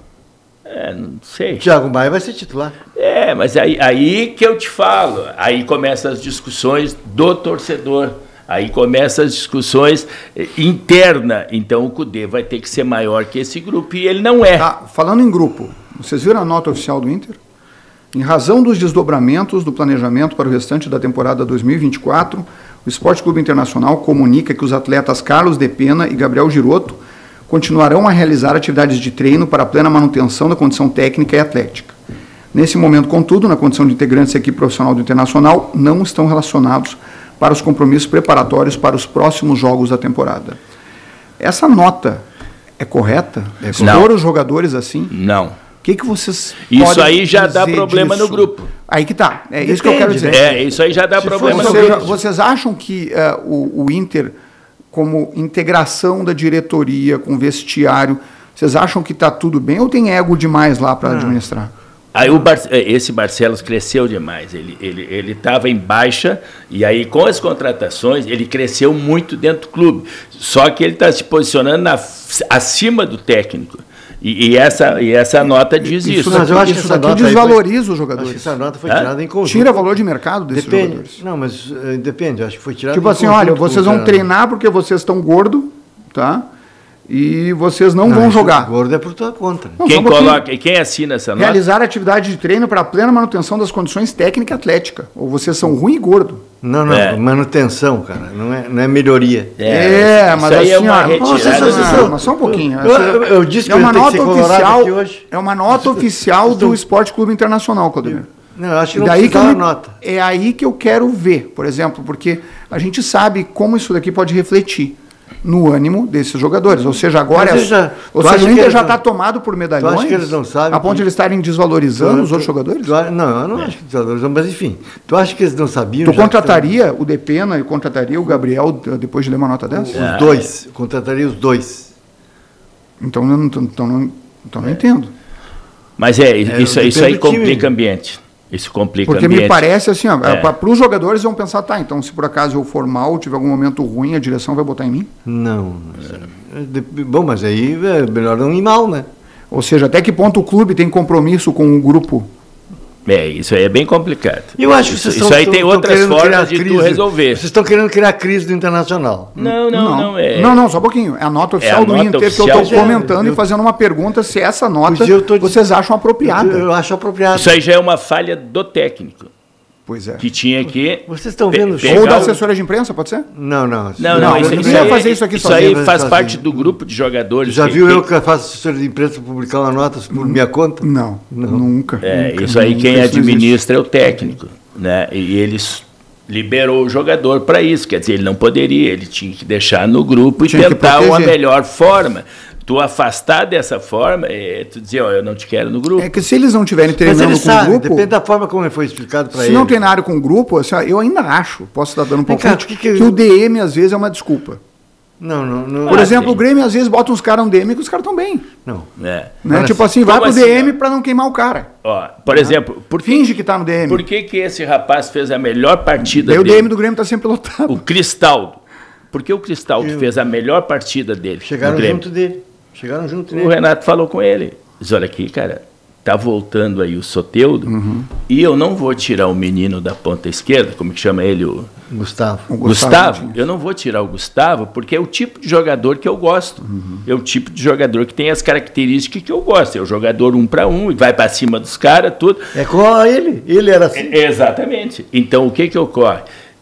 É, não sei. Thiago Maia vai ser titular. É, mas aí, aí que eu te falo. Aí começam as discussões do torcedor. Aí começam as discussões internas. Então o Cudê vai ter que ser maior que esse grupo e ele não é. Tá, falando em grupo, vocês viram a nota oficial do Inter? Em razão dos desdobramentos do planejamento para o restante da temporada dois mil e vinte e quatro, o Esporte Clube Internacional comunica que os atletas Carlos De Pena e Gabriel Giroto continuarão a realizar atividades de treino para a plena manutenção da condição técnica e atlética. Nesse momento, contudo, na condição de integrantes da equipe profissional do Internacional, não estão relacionados para os compromissos preparatórios para os próximos jogos da temporada. Essa nota é correta? É expor os jogadores assim? Não. O que, que vocês Isso aí já dá problema disso? No grupo. Aí que tá. É Depende, isso que eu quero dizer. É, isso aí já dá Se problema no seja, grupo. Vocês acham que uh, o, o Inter, como integração da diretoria com vestiário, vocês acham que está tudo bem ou tem ego demais lá para administrar? Aí o Bar esse Barcelos cresceu demais, ele ele ele estava em baixa e aí com as contratações ele cresceu muito dentro do clube. Só que ele está se posicionando na, acima do técnico e, e essa e essa nota diz isso. Isso, mas eu acho que isso daqui desvaloriza foi, os jogadores. Acho que essa nota foi tirada em conjunto. Tira valor de mercado desses depende, jogadores. Não, mas uh, depende. Acho que foi tirado. Tipo em assim, conjunto olha, vocês vão treinar porque vocês estão gordos, tá? E vocês não, não vão jogar. Gordo é por tua conta. Não, quem coloca e quem assina essa nota? Realizar atividade de treino para a plena manutenção das condições técnica e atlética. Ou vocês são ruim e gordo. Não, não, é. manutenção, cara. Não é, não é melhoria. É, é mas assim, é uma ó, retirada. Não, mas só um pouquinho. Eu, eu, eu disse que é uma eu nota oficial. Hoje. É uma nota oficial do Esporte Clube Internacional, Claudemir. Não, eu acho que não daí que eu, nota. É aí que eu quero ver, por exemplo, porque a gente sabe como isso daqui pode refletir no ânimo desses jogadores. Ou seja, agora é, já, ou seja, o Inter já está tomado por medalhões. Tu acha que eles não sabem a ponto de eles estarem desvalorizando tu, os outros jogadores? Tu, não, eu não é. acho que desvalorizam, mas enfim. Tu acha que eles não sabiam? Tu contrataria o De Pena e contrataria o Gabriel depois de ler uma nota dessa? Os é. dois. Eu contrataria os dois. Então eu não, então, não, então não entendo. Mas é, isso, é, isso aí complica o ambiente. Isso complica Porque o ambiente. me parece assim, ó, é. para os jogadores vão pensar, tá, então se por acaso eu for mal, tiver algum momento ruim, a direção vai botar em mim? Não. É. Bom, mas aí é melhor não ir mal, né? Ou seja, até que ponto o clube tem compromisso com o grupo? É, isso aí é bem complicado. Eu acho que isso, vocês isso estão, aí tem estão outras formas de crise, tu resolver. Vocês estão querendo criar crise do Internacional. Não, não, não. Não, é... não, não só um pouquinho. É a nota oficial é a do nota Inter oficial, que eu estou comentando eu... e fazendo uma pergunta se essa nota tô... vocês acham apropriada. Eu, eu acho apropriada. Isso aí já é uma falha do técnico. Pois é. Que tinha que... Vocês estão vendo... Ou da assessora de imprensa, pode ser? Não, não. Não, não. não isso, eu isso não ia aí, fazer isso aqui Isso sozinho, aí faz sozinho. parte do grupo de jogadores. Já que, viu que... eu que faço assessora de imprensa publicar uma nota por minha conta? Não, não. nunca. É, nunca, isso aí nunca, quem isso administra é o técnico. Né? E eles liberou o jogador para isso. Quer dizer, ele não poderia, ele tinha que deixar no grupo e tinha tentar uma melhor forma. Tu afastar dessa forma, é, tu dizer, ó, eu não te quero no grupo. É que se eles não estiverem treinando Mas eles com sabem, o grupo... depende da forma como foi explicado para eles. Se não treinarem com o grupo, assim, ó, eu ainda acho, posso estar dando um pouco que, que, que o D M às vezes é uma desculpa. Não, não, não. Por ah, exemplo, sim. o Grêmio às vezes bota uns caras no D M que os caras estão bem. Não. É. Né? Tipo assim, vai pro assim, D M para não queimar o cara. Ó, por ah. exemplo, por que, finge que tá no D M. Por que, que esse rapaz fez a melhor partida Daí dele? O D M do Grêmio tá sempre lotado. O Cristaldo. Por que o Cristaldo Eu... fez a melhor partida dele? Chegaram junto dele. Chegaram junto dele. O Renato falou com ele. Diz, olha aqui, cara, tá voltando aí o Soteldo, uhum. e eu não vou tirar o menino da ponta esquerda, como que chama ele? O Gustavo. O Gustavo, Gustavo eu não vou tirar o Gustavo, porque é o tipo de jogador que eu gosto. Uhum. É o tipo de jogador que tem as características que eu gosto. É o jogador um para um, e vai para cima dos caras, tudo. É com ele, ele era assim. É, exatamente. Então, o que que ocorre?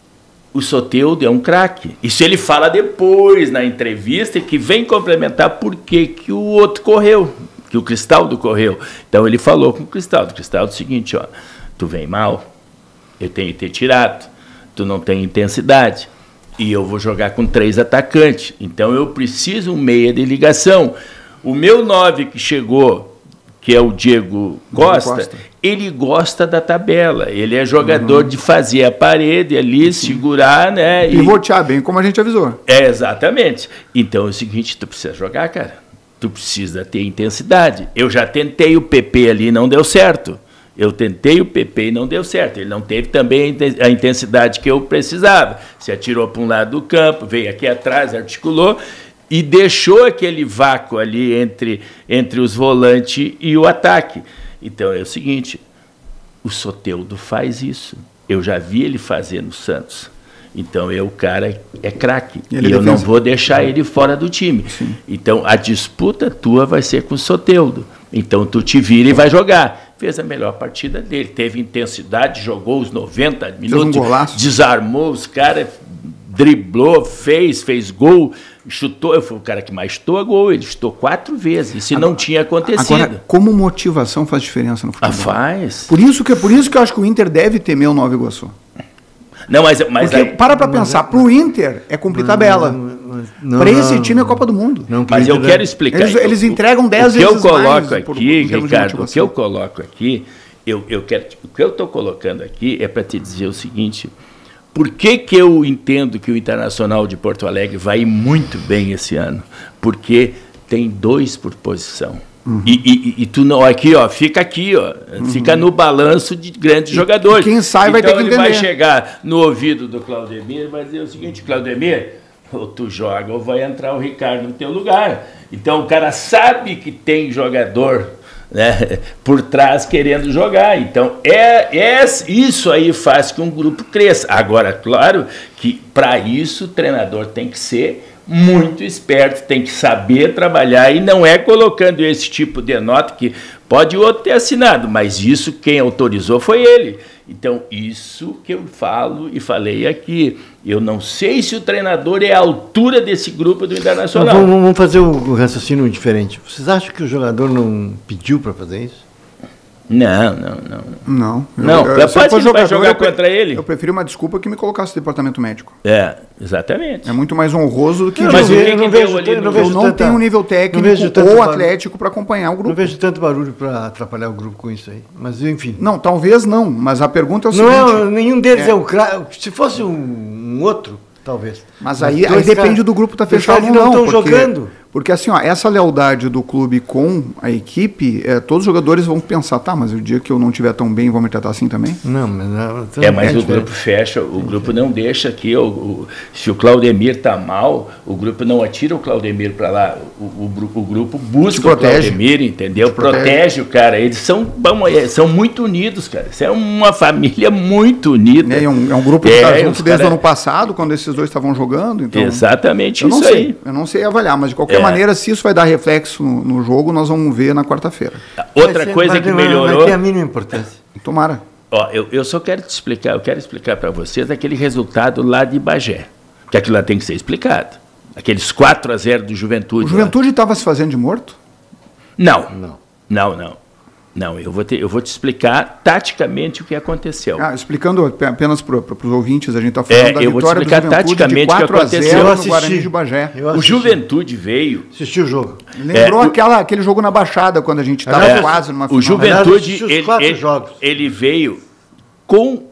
O Soteldo é um craque. Isso ele fala depois, na entrevista, que vem complementar por que que o outro correu. Que o Cristaldo correu. Então ele falou com o Cristaldo, Cristaldo, é o seguinte, ó, tu vem mal, eu tenho que ter tirado, tu não tem intensidade, e eu vou jogar com três atacantes, então eu preciso um meia de ligação. O meu nove que chegou, que é o Diego Costa, Costa, ele gosta da tabela, ele é jogador uhum. de fazer a parede ali, Sim. segurar, né? E pivotear bem, como a gente avisou. É, exatamente. Então é o seguinte, tu precisa jogar, cara. Tu precisa ter intensidade. Eu já tentei o P P ali, não deu certo. Eu tentei o P P e não deu certo. Ele não teve também a intensidade que eu precisava. Se atirou para um lado do campo, veio aqui atrás, articulou e deixou aquele vácuo ali entre, entre os volantes e o ataque. Então é o seguinte, o Soteldo faz isso. Eu já vi ele fazer no Santos. Então, eu, o cara é craque. E eu defesa. não vou deixar ele fora do time. Sim. Então, a disputa tua vai ser com o Soteldo. Então, tu te vira e vai jogar. Fez a melhor partida dele. Teve intensidade, jogou os noventa minutos, um desarmou os caras, driblou, fez, fez gol, chutou. Eu fui o cara que mais chutou a gol. Ele chutou quatro vezes. Isso agora, não tinha acontecido. Agora, como motivação faz diferença no futebol? Ah, faz. Por isso, que, por isso que eu acho que o Inter deve temer o Nova Iguaçu. Não, mas, mas Porque, aí, para para pensar, para o Inter é cumprir tabela. Para esse time é Copa do Mundo. Não, mas eu quero explicar. Eles, eles entregam dez vezes mais. O que eu coloco aqui, por, Ricardo, o que eu coloco aqui, eu, eu quero, o que eu estou colocando aqui é para te dizer o seguinte, por que que eu entendo que o Internacional de Porto Alegre vai ir muito bem esse ano? Porque tem dois por posição. Uhum. E, e, e tu não, aqui, ó, fica aqui, ó, uhum. fica no balanço de grandes e, jogadores. E quem sai vai então, ter que entender. Ele vai chegar no ouvido do Claudemir e vai dizer o seguinte, Claudemir, ou tu joga ou vai entrar o Ricardo no teu lugar. Então o cara sabe que tem jogador, né, por trás querendo jogar. Então é, é isso aí faz que um grupo cresça. Agora, claro que para isso o treinador tem que ser muito esperto, tem que saber trabalhar e não é colocando esse tipo de nota que pode o outro ter assinado, mas isso quem autorizou foi ele. Então, isso que eu falo e falei aqui. Eu não sei se o treinador é a altura desse grupo do Internacional. Vamos, vamos fazer o raciocínio diferente. Vocês acham que o jogador não pediu para fazer isso? Não, não, não. Não. Não, eu, eu, pode eu jogar, jogar contra ele. Eu prefiro uma desculpa que me colocasse no departamento médico. É, exatamente. É muito mais honroso do que... Não, mas o que, eu, que não vejo, ali não no... vejo eu não tanta, tenho um nível técnico ou atlético para acompanhar o grupo. Não vejo tanto barulho para atrapalhar o grupo com isso aí. Mas, enfim. Não, talvez não, mas a pergunta é o não seguinte... É, nenhum deles é, é o craque. Se fosse um, um outro, talvez. Mas aí, aí depende cara, do grupo estar tá fechado ou não. não estão jogando. Porque assim, ó, essa lealdade do clube com a equipe, é, todos os jogadores vão pensar, tá, mas o dia que eu não estiver tão bem, vão me tratar assim também? Não, mas... Não, é, mas é o grupo fecha, o grupo não deixa aqui, o, o, se o Claudemir tá mal, o grupo não atira o Claudemir para lá, o, o, o grupo busca o Claudemir, entendeu? Protege. protege o cara, eles são, bom, são muito unidos, cara, isso é uma família muito unida. É, é, um, é um grupo que está é, junto desde cara... o ano passado, quando esses dois estavam jogando, então... Exatamente eu isso não sei, aí. Eu não sei avaliar, mas de qualquer é. maneira, se isso vai dar reflexo no, no jogo, nós vamos ver na quarta-feira. Outra ser, coisa que melhorou... Vai ter a mínima importância. Tomara. Ó, eu, eu só quero te explicar, eu quero explicar para vocês aquele resultado lá de Bagé, que aquilo lá tem que ser explicado. Aqueles quatro a zero do Juventude. O Juventude estava se fazendo de morto? Não, não, não, não. Não, eu vou, te, eu vou te explicar taticamente o que aconteceu. Ah, explicando apenas para os ouvintes, a gente está falando é, da eu vitória vou te explicar do Juventude taticamente de quatro a zero eu no Guarani de Bagé. O Juventude veio... Assisti o jogo. Lembrou é, aquela, aquele jogo na Baixada, quando a gente estava é, quase numa final. O Juventude, ele, ele, ele veio com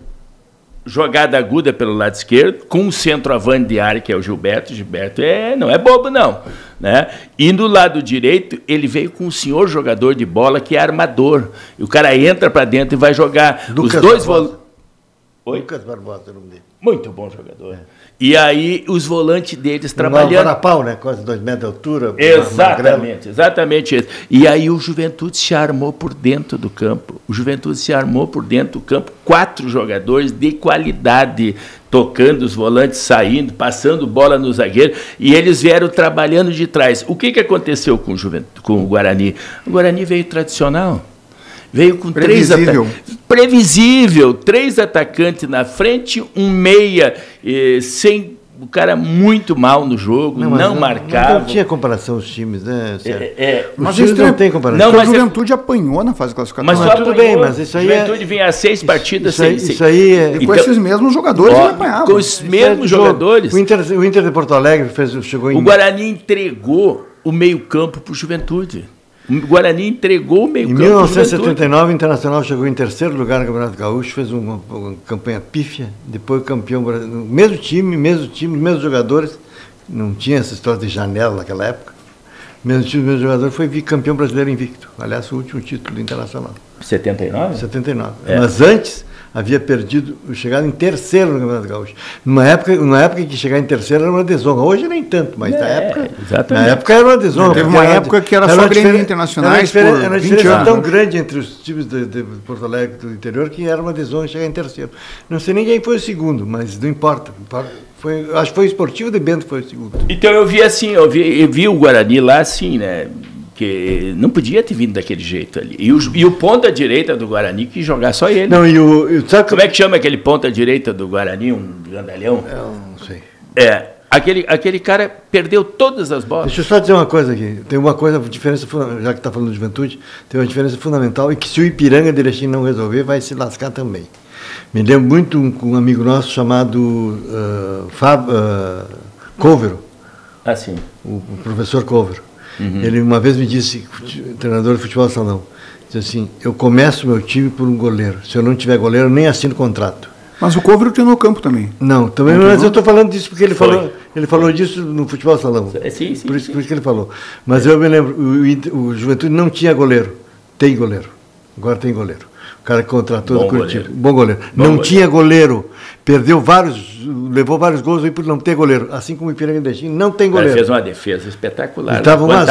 jogada aguda pelo lado esquerdo, com um centroavante de área, que é o Gilberto. Gilberto é, não é bobo, não. Né? E no lado direito, ele veio com um senhor jogador de bola que é armador. E o cara entra para dentro e vai jogar. Lucas Os dois vol... Oi? Lucas Barbosa, o nome dele. Muito bom jogador. É. E aí os volantes deles um trabalhando... Para pau, né? Quase dois metros de altura. Exatamente, exatamente isso. E aí o Juventude se armou por dentro do campo. O Juventude se armou por dentro do campo. Quatro jogadores de qualidade, tocando os volantes, saindo, passando bola no zagueiro. E eles vieram trabalhando de trás. O que, que aconteceu com o, Juventude, com o Guarani? O Guarani veio tradicional. Veio com três atacantes. Previsível. Três atacantes na frente, um meia, eh, sem o cara muito mal no jogo, não, não marcava. Não tinha comparação os times, né? É, é, mas isso não tem comparação. Não, mas a Juventude é... apanhou na fase classificatória. Mas, mas tudo bem, mas isso aí. A Juventude é... vinha a seis partidas isso, sem. Isso, isso aí é... E com então, esses mesmos jogadores ó, apanhavam. Com os mesmos é jogadores. O Inter, o Inter de Porto Alegre fez, chegou em. O Guarani entregou o meio-campo para o Juventude. O Guarani entregou o meio-campo. Em mil novecentos e setenta e nove, o Internacional chegou em terceiro lugar no Campeonato Gaúcho, fez uma, uma campanha pífia, depois campeão, mesmo time, mesmo time, mesmos jogadores, não tinha essa história de janela naquela época, mesmo time, mesmo jogador, foi campeão brasileiro invicto, aliás, o último título internacional. setenta e nove? setenta e nove. É. Mas antes havia perdido, chegado em terceiro no Campeonato Gaúcho. Numa época, numa época em que chegar em terceiro era uma desonra. Hoje nem tanto, mas é, na, época, na época era uma desonra. Teve uma época que era, era só Grêmio Internacionais era por Era uma diferença tão grande entre os times de, de Porto Alegre e do interior que era uma desonra chegar em terceiro. Não sei nem quem foi o segundo, mas não importa. Foi, acho que foi o Esportivo de Bento que foi o segundo. Então eu vi assim, eu vi, eu vi o Guarani lá assim, né? Que não podia ter vindo daquele jeito ali. E o, e o ponta-direita do Guarani que jogar só ele. Não, e o, e, sabe como é que chama aquele ponta-direita do Guarani? Um grandalhão? Eu não sei. É, aquele, aquele cara perdeu todas as bolas. Deixa eu só dizer uma coisa aqui. Tem uma coisa, diferença, já que está falando de Juventude, tem uma diferença fundamental e que se o Ipiranga de Erechim não resolver, vai se lascar também. Me lembro muito um, um amigo nosso chamado uh, Fab, uh, Covero. Ah, sim. O, o professor Covero. Uhum. Ele uma vez me disse, treinador de futebol salão, disse assim, eu começo meu time por um goleiro. Se eu não tiver goleiro, eu nem assino contrato. Mas o Covero treinou campo também. Não, também não, mas eu estou falando disso porque ele falou, ele falou disso no futebol salão. Sim, sim, por, isso, sim. por isso que ele falou. Mas é. eu me lembro, o, o Juventude não tinha goleiro. Tem goleiro. Agora tem goleiro. O cara que contratou do Curitiba. Bom goleiro. Bom não goleiro. Tinha goleiro. Perdeu vários, levou vários gols aí por não ter goleiro. Assim como o Ipiranga de Erechim não tem goleiro. Ele fez uma defesa espetacular. Estava um a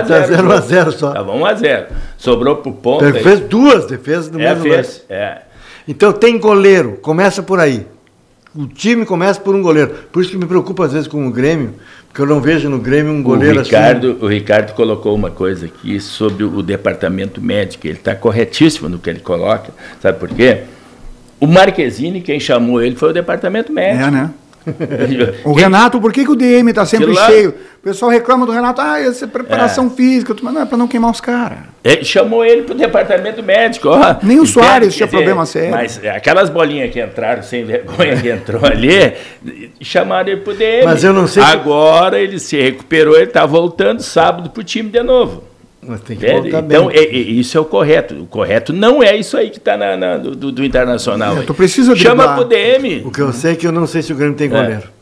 zero só. Estava um a zero. Sobrou para o ponto. Ele fez duas defesas no é, mesmo lance. É. Então tem goleiro. Começa por aí. O time começa por um goleiro. Por isso que me preocupa às vezes com o Grêmio, porque eu não vejo no Grêmio um goleiro o Ricardo, assim. O Ricardo colocou uma coisa aqui sobre o departamento médico. Ele está corretíssimo no que ele coloca. Sabe por quê? O Marquezine, quem chamou ele foi o departamento médico. É, né? O Renato, por que, que o D M está sempre lá... cheio? O pessoal reclama do Renato, ah, essa é preparação é. física, mas não é para não queimar os caras. Ele chamou ele para o departamento médico. Ó, nem o Soares tinha problema sério. Mas aquelas bolinhas que entraram sem vergonha que entrou ali, chamaram ele para o D M. Mas eu não sei. Agora que... ele se recuperou, ele está voltando sábado para o time de novo. Mas tem que voltar então, bem. É, é, isso é o correto. O correto não é isso aí que está na, na, do, do Internacional. É, tu precisa chama para o D M. O que eu sei é que eu não sei se o Grêmio tem goleiro. É.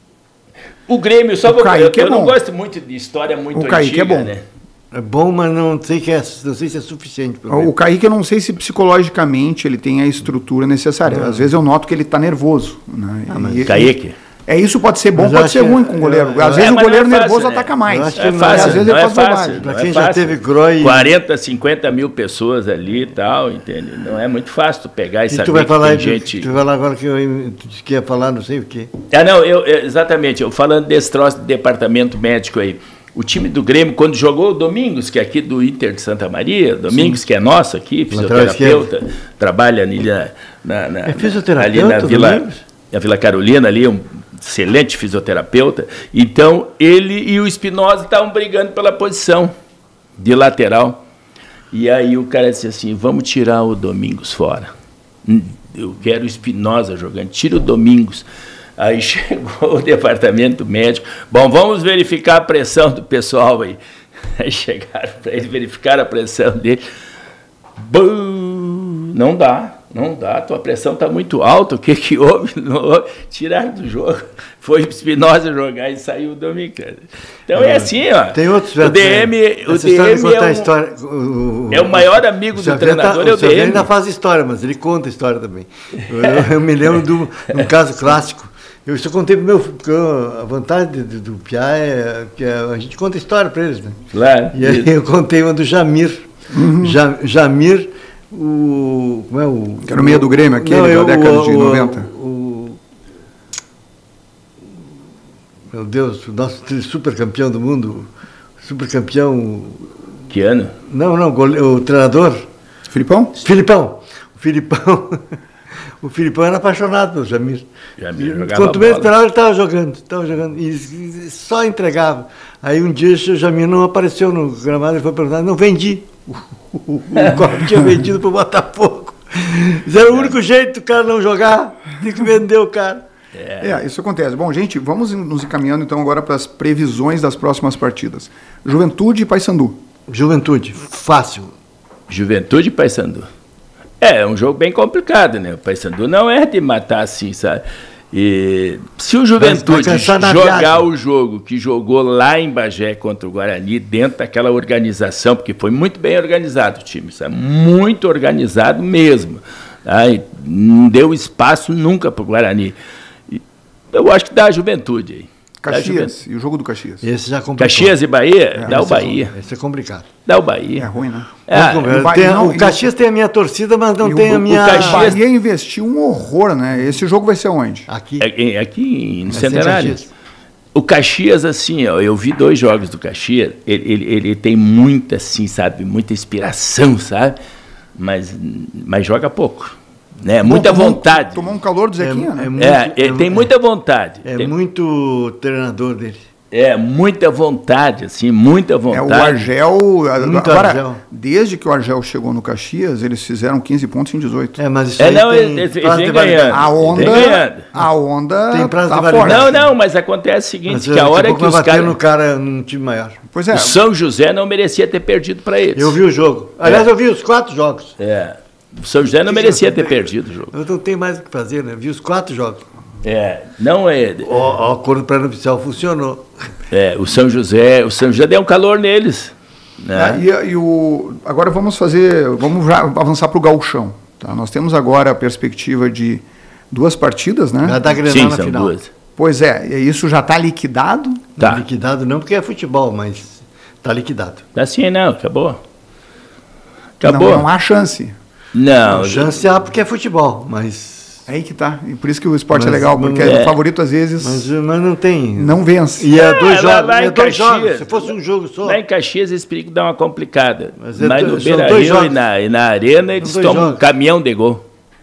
O Grêmio, só o vou, eu, eu é não gosto muito de história muito o Kaique antiga, é bom. Né? É bom, mas não sei, que é, não sei se é suficiente. O Kaique, eu não sei se psicologicamente ele tem a estrutura necessária. Às vezes eu noto que ele está nervoso. Né? Ah, mas e, Kaique... É, isso pode ser bom, mas pode ser ruim com o goleiro. Às vezes é, o goleiro é fácil, nervoso né? ataca mais. Acho que é fácil, às vezes não ele é faz fácil. Para não quem é já fácil. teve Groy... quarenta, cinquenta mil pessoas ali e tal, entende? Não é muito fácil tu pegar e, e saber tu vai que falar tem de, gente... Tu vai falar agora que eu tu disse que ia falar não sei o quê. Ah, não, eu, exatamente. Eu falando desse troço do departamento médico aí. O time do Grêmio, quando jogou o Domingos, que é aqui do Inter de Santa Maria, Domingos, Sim. que é nosso aqui, fisioterapeuta, trabalha ali na, na, na, é fisioterapeuta, ali na Vila, na Vila Carolina, ali, um excelente fisioterapeuta. Então, ele e o Espinosa estavam brigando pela posição de lateral. E aí o cara disse assim, vamos tirar o Domingos fora. Eu quero o Espinosa jogando, tira o Domingos. Aí chegou o departamento médico. Bom, vamos verificar a pressão do pessoal aí. Aí chegaram para ele verificar a pressão dele. Bum, não dá. Não dá, tua pressão está muito alta, o que que houve? Não houve. Tiraram do jogo. Foi o Espinosa jogar e saiu o Dominicano. Então é, é assim, ó. Tem outros o D M, o D M é, um, história, o, é o maior amigo do treinador, tá, é o, o D M. Ele ainda faz história, mas ele conta história também. Eu, eu me lembro de um caso clássico. Eu só contei para o meu... A vantagem do, do Piá é que a gente conta história para eles, né? Claro. E aí eu contei uma do Jamir. Uhum. Jamir, o... Como é o... Que era o meio do Grêmio, aquele, não, eu, da década o, de noventa. O, meu Deus, o nosso super campeão do mundo, super campeão... Que ano? Não, não, o treinador... Filipão? Filipão. O Filipão... O Filipão era apaixonado pelo Jamir. Jamir jogava Quanto menos esperava, ele estava jogando, estava jogando. E, e só entregava. Aí um dia o Jamir não apareceu no gramado, ele foi perguntar, não vendi. O, o, o Copa tinha vendido para o Botafogo. Isso era o único jeito do cara não jogar, tem que vender o cara. É. é, isso acontece. Bom, gente, vamos nos encaminhando então agora para as previsões das próximas partidas. Juventude e Paysandu. Juventude, fácil. Juventude e Paysandu. É, é um jogo bem complicado, né? O Paysandu não é de matar assim, sabe? E se o Juventude jogar o jogo que jogou lá em Bagé contra o Guarani, dentro daquela organização, porque foi muito bem organizado o time, sabe? Muito organizado mesmo. Tá? E não deu espaço nunca para o Guarani. E eu acho que dá a Juventude aí. Caxias, e o jogo do Caxias? Esse já complicou. Caxias e Bahia? É, dá o Bahia. Esse é complicado. Dá o Bahia. É ruim, né? É, o, tem, não, o Caxias tem a minha torcida, mas não tem o, a minha... O Caxias... Bahia investiu um horror, né? Esse jogo vai ser onde? Aqui. Aqui, aqui no Centenário. O Caxias, assim, ó, eu vi dois jogos do Caxias, ele, ele, ele tem muita, assim, sabe, muita inspiração, sabe? Mas, mas joga pouco. Né? Bom, muita tomou, vontade. Tomou um calor do Zequinha, é, né? É muito, é, é, tem é, muita vontade. É tem, muito treinador dele. É, muita vontade, assim, muita vontade. É, o Argel, muito agora, Argel. Desde que o Argel chegou no Caxias, eles fizeram quinze pontos em dezoito. É, mas isso é, aí não, tem eles, prazo eles de validade. A onda, tem ganhando. A onda tem prazo tá de validade. forte. Não, não, mas acontece o seguinte, mas, que a hora que os caras... caras... no cara num time maior. Pois é. O São José não merecia ter perdido para eles. Eu vi o jogo. Aliás, é. eu vi os quatro jogos. É. O São José não merecia ter perdido o jogo. Eu não tenho mais o que fazer, né? Vi os quatro jogos. É, não é... O, o acordo pré-nupcial funcionou. É, o São José, o São José deu um calor neles. Né? É, e, e o, agora vamos fazer, vamos já avançar para o gauchão. Tá? Nós temos agora a perspectiva de duas partidas, né? Já está Grenal Sim, na são final. duas. Pois é, e isso já está liquidado? Tá. Liquidado não porque é futebol, mas está liquidado. Tá assim, não, acabou. Acabou. Não, não há chance. Não. Não, chance há porque é futebol, mas... É aí que tá. E por isso que o esporte mas, é legal, porque é. o favorito às vezes Mas, mas não tem... não vence. E é Ah, dois lá- jogos. lá em é dois Caxias. jogos. Se fosse um jogo só... Lá em Caxias esse perigo dá uma complicada. Mas Mas, é do- no são dois Beira-Rio e jogos. na, e na Arena eles dois tomam um jogos. caminhão de gol.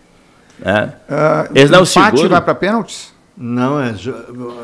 Né? Ah, Eles não empate seguram. vai para pênaltis? Não, é... jo-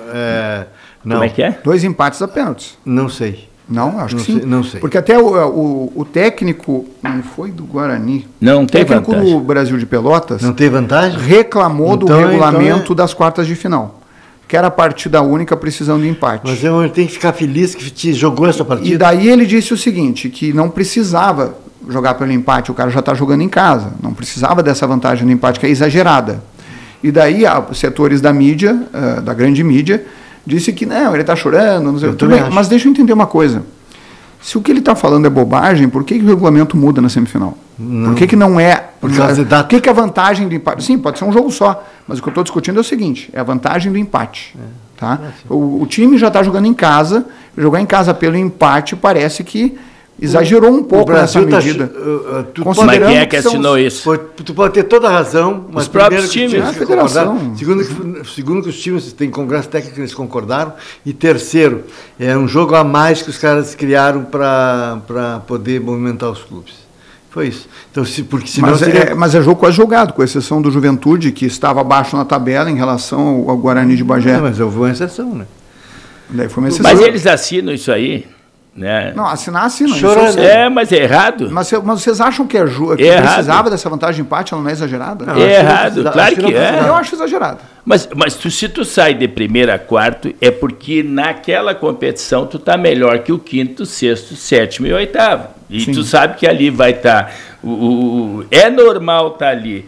é não, Como é que é? Dois empates a pênaltis. Não sei. Não, acho Não que sim. sei- não sei. Porque até o, o, o técnico, não foi do Guarani, Não o tem técnico vantagem. do Brasil de Pelotas Não tem vantagem? reclamou do Então, regulamento então é- das quartas de final. Que era a partida única precisando de empate. Mas eu tenho que ficar feliz que te jogou essa E partida. daí ele disse o seguinte, que não precisava jogar pelo empate, o cara já está jogando em casa, não precisava dessa vantagem do empate, que é exagerada. E daí ah, os setores da mídia, ah, da grande mídia, disse que não, ele está chorando, não sei o Eu que. também Tudo bem, acho. mas deixa eu entender uma coisa. Se o que ele está falando é bobagem, por que, que o regulamento muda na semifinal? Não. Por que, que não é... Por causa Por da- que, que a vantagem do empate... Sim, pode ser um jogo só, mas o que eu estou discutindo é o seguinte, é a vantagem do empate. Tá? O, o time já está jogando em casa, jogar em casa pelo empate parece que exagerou um pouco nessa Brasil tá medida. ch- uh, uh, tu Mas Considerando quem é que que são assinou os- isso? Pode- tu pode ter toda a razão, mas Os próprios primeiro que times. tinha que A federação. concordar. Segundo, que, segundo que os times têm congresso técnico, eles concordaram. E terceiro, é um jogo a mais que os caras criaram para poder movimentar os clubes. Foi isso. Então, se, porque senão Mas, seria... é, mas é jogo quase jogado, com exceção do Juventude, que estava abaixo na tabela em relação ao, ao Guarani de Bagé. É, mas houve uma exceção, né? Daí foi uma exceção. Mas eles assinam isso aí, né? Não, assinar, assinam. isso Chorando. eu sei. É, mas é errado. Mas, cê- mas vocês acham que, é ju- que É errado. precisava dessa vantagem de empate? Ela não é exagerada? Não, É acho que não errado, precisa- claro acho que que não é. precisa. Eu acho exagerado. Mas, mas tu, se tu sai de primeiro a quarto, é porque naquela competição tu tá melhor que o quinto, sexto, sétimo e oitavo. E Sim. tu sabe que ali vai estar... o, o- o- é normal estar ali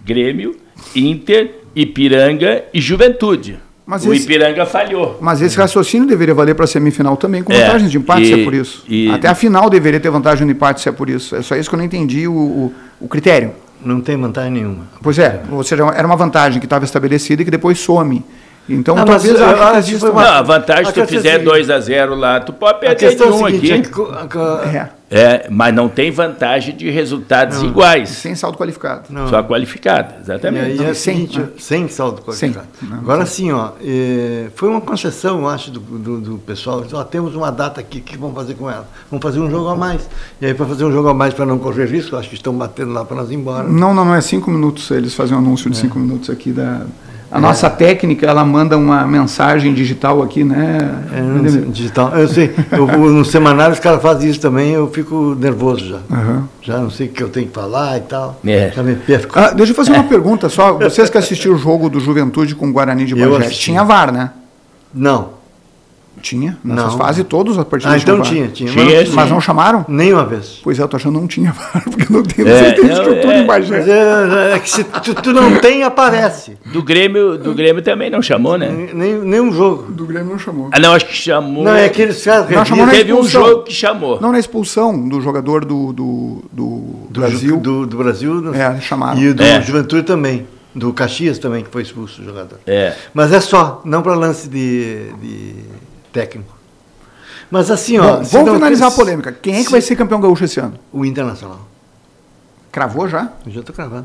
Grêmio, Inter, Ipiranga e Juventude. Mas o esse, Ipiranga falhou. Mas esse raciocínio deveria valer para a semifinal também, com é, vantagens de empate, e, se é por isso. E, Até a final deveria ter vantagem de empate, se é por isso. É só isso que eu não entendi o, o, o critério. Não tem vantagem nenhuma. Pois é, ou seja, era uma vantagem que estava estabelecida e que depois some. Então, não, talvez... Mas, eu, acho que foi uma... Não, a vantagem, se tu fizer dois a zero lá, tu pode perder de um aqui. É, que... é. é, mas não tem vantagem de resultados não. iguais. Sem saldo qualificado. Não. Só qualificado, exatamente. E aí é sem, seguinte, sem saldo qualificado. Sem. Agora sim, ó, é, foi uma concessão, acho, do, do, do pessoal. Ó, temos uma data aqui, o que vamos fazer com ela? Vamos fazer um jogo a mais. E aí, para fazer um jogo a mais, para não correr risco, acho que estão batendo lá para nós ir embora. Não, não, não é cinco minutos. Eles fazem um anúncio de é. cinco minutos aqui da... A nossa é. técnica, ela manda uma mensagem digital aqui, né? É, digital. Eu sei, eu, no semanário os caras fazem isso também, eu fico nervoso já. Uhum. Já não sei o que eu tenho que falar e tal. É. Já me perco. Ah, deixa eu fazer uma pergunta só. Vocês que assistiram o jogo do Juventude com o Guarani de Bagé, tinha V A R, né? Não. Tinha? Nessas não. fases todas as partidas ah, então tinha, tinha. tinha mas, mas não chamaram? Nenhuma vez. Pois é, eu tô achando que não tinha V A R, porque não tem, é, tem não, estrutura é, em Bagé. É, é que se tu, tu não tem, aparece. Do Grêmio, do Grêmio também não chamou, né? Nem, nenhum jogo. Do Grêmio não chamou. Ah, não, acho que chamou. Não, é aqueles caras... Não, chamou na teve um jogo que chamou. Não, na expulsão do jogador do, do, do, do Brasil. Do, do Brasil. No, é, chamaram. E do é. Juventude também. Do Caxias também, que foi expulso o jogador. É. Mas é só, não para lance de, de técnico. Mas assim, ó... Bom, vamos finalizar a polêmica. Quem é que se... vai ser campeão gaúcho esse ano? O Internacional. Cravou já? Eu já estou cravando.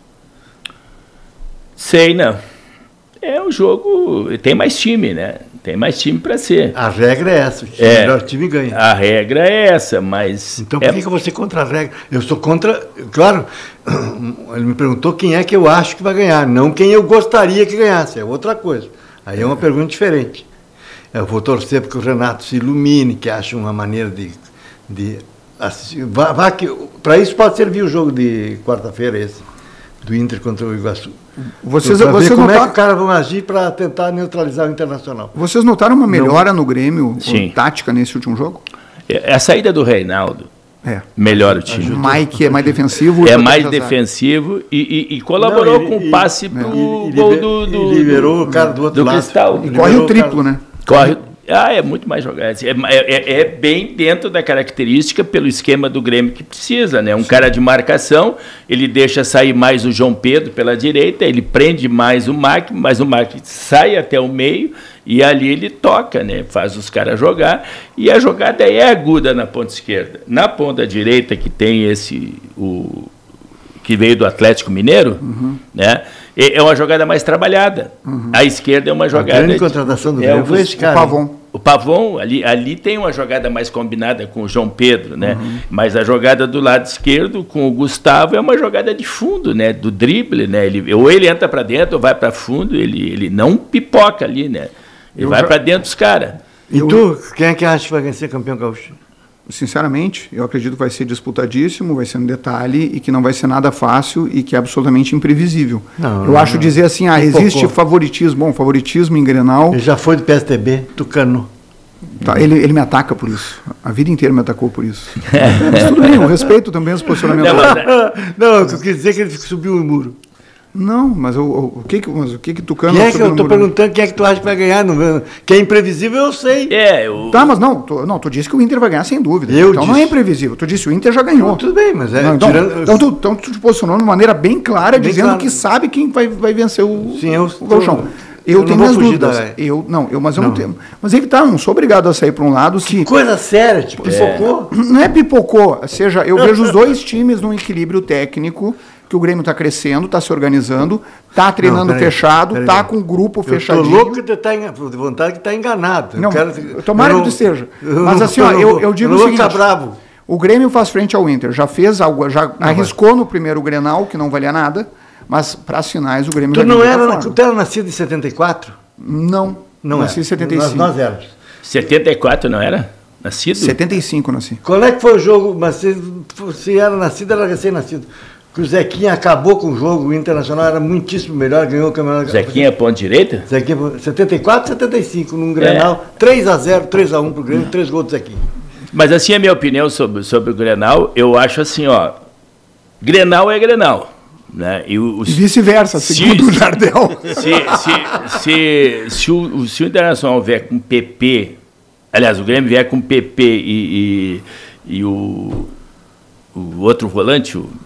Sei, não. É um jogo... Tem mais time, né? Tem mais time para ser. A regra é essa. O é, melhor time ganha. A regra é essa, mas... Então por é... que, que eu vou ser contra a regra? Eu sou contra... Claro, ele me perguntou quem é que eu acho que vai ganhar, não quem eu gostaria que ganhasse. É outra coisa. Aí é uma pergunta diferente. Eu vou torcer para que o Renato se ilumine, que ache uma maneira de... de assistir. Vá, vá que, para isso pode servir o jogo de quarta-feira esse, do Inter contra o Iguaçu. Vocês, vocês vocês como notaram... é que os caras vão agir para tentar neutralizar o Internacional. Vocês notaram uma melhora Não. no Grêmio, Sim. tática, nesse último jogo? É a saída do Reinaldo. É. Melhora o time. O Mike é mais defensivo. É mais defensivo e, e, e colaborou Não, ele, com o passe é. para o gol do, do, liberou o cara do outro do lado. Cristal. E corre o triplo, né? Corre. Ah, é muito mais jogado. É, é, é bem dentro da característica pelo esquema do Grêmio que precisa, né? Um Sim. cara de marcação, ele deixa sair mais o João Pedro pela direita, ele prende mais o Mac, mas o Mac sai até o meio e ali ele toca, né? Faz os caras jogar e a jogada é aguda na ponta esquerda. Na ponta direita, que tem esse... o que veio do Atlético Mineiro, uhum. né? É uma jogada mais trabalhada. Uhum. A esquerda é uma jogada... A grande contratação do Grêmio foi esse cara. O Pavon. O Pavon, ali, ali tem uma jogada mais combinada com o João Pedro, né? Uhum. Mas a jogada do lado esquerdo com o Gustavo é uma jogada de fundo, né? Do drible, né? Ele, ou ele entra para dentro ou vai para fundo, ele, ele não pipoca ali, né? Ele eu vai já... para dentro dos caras. E eu... tu, quem é que acha que vai ser campeão gaúcho? Sinceramente, eu acredito que vai ser disputadíssimo, vai ser um detalhe e que não vai ser nada fácil e que é absolutamente imprevisível. Não, eu não, acho não. dizer assim, ah, existe favoritismo, bom, favoritismo em Grenal... Ele já foi do P S D B, Tucano. Tá, ele, ele me ataca por isso, a vida inteira me atacou por isso. Mas tudo bem, eu respeito também os posicionamentos. Não, não, eu quis dizer que ele subiu o muro. Não, mas o, o, o que que mas o que que Tucano... Quem é que eu estou perguntando quem é que tu acha que vai ganhar? Não, que é imprevisível, eu sei. É, eu... Tá, mas não, tu, não, tu disse que o Inter vai ganhar sem dúvida. Eu então disse. Não é imprevisível. Tu disse que o Inter já ganhou. Não, tudo bem, mas é... Não, então, tirando... então, tu, então tu te posicionou de maneira bem clara, bem dizendo claro. que sabe quem vai, vai vencer o, Sim, eu, o Gauchão. Eu, eu tenho minhas dúvidas. Da... Eu, não, eu, mas eu não. não tenho. Mas é que tá, não sou obrigado a sair para um lado se... Que coisa séria, tipo, pipocou? É. Não é pipocou. Ou seja, eu vejo os dois times num equilíbrio técnico, que o Grêmio está crescendo, está se organizando, está treinando não, fechado, está com o grupo fechadinho. Estou louco de estar tá, de vontade que está enganado. Não, eu quero, tomara eu que esteja. Eu mas não, assim, ó, eu, eu digo eu o seguinte, bravo. O Grêmio faz frente ao Inter, já fez algo, já não, arriscou vai. no primeiro Grenal, que não valia nada, mas para as finais o Grêmio tu já não era, Tu era nascido em setenta e quatro? Não, não nasci em setenta e cinco. Nós, nós éramos. setenta e quatro não era? Nascido? setenta e cinco nasci. Qual é que foi o jogo? Mas se, se era nascido, era recém-nascido. Que o Zequinha acabou com o jogo, o Internacional era muitíssimo melhor, ganhou o campeonato. Zequinha ponta direita? Zequinha, setenta e quatro, setenta e cinco, num Grenal, é. três a zero, três a um pro Grêmio, três gols do Zequinha. Mas assim, a minha opinião sobre, sobre o Grenal, eu acho assim, ó, Grenal é Grenal. Né? E, o, e vice-versa, segundo o Jardel. Se, se, se, se, o, se o Internacional vier com P P, aliás, o Grêmio vier com P P e, e, e o, o outro volante, o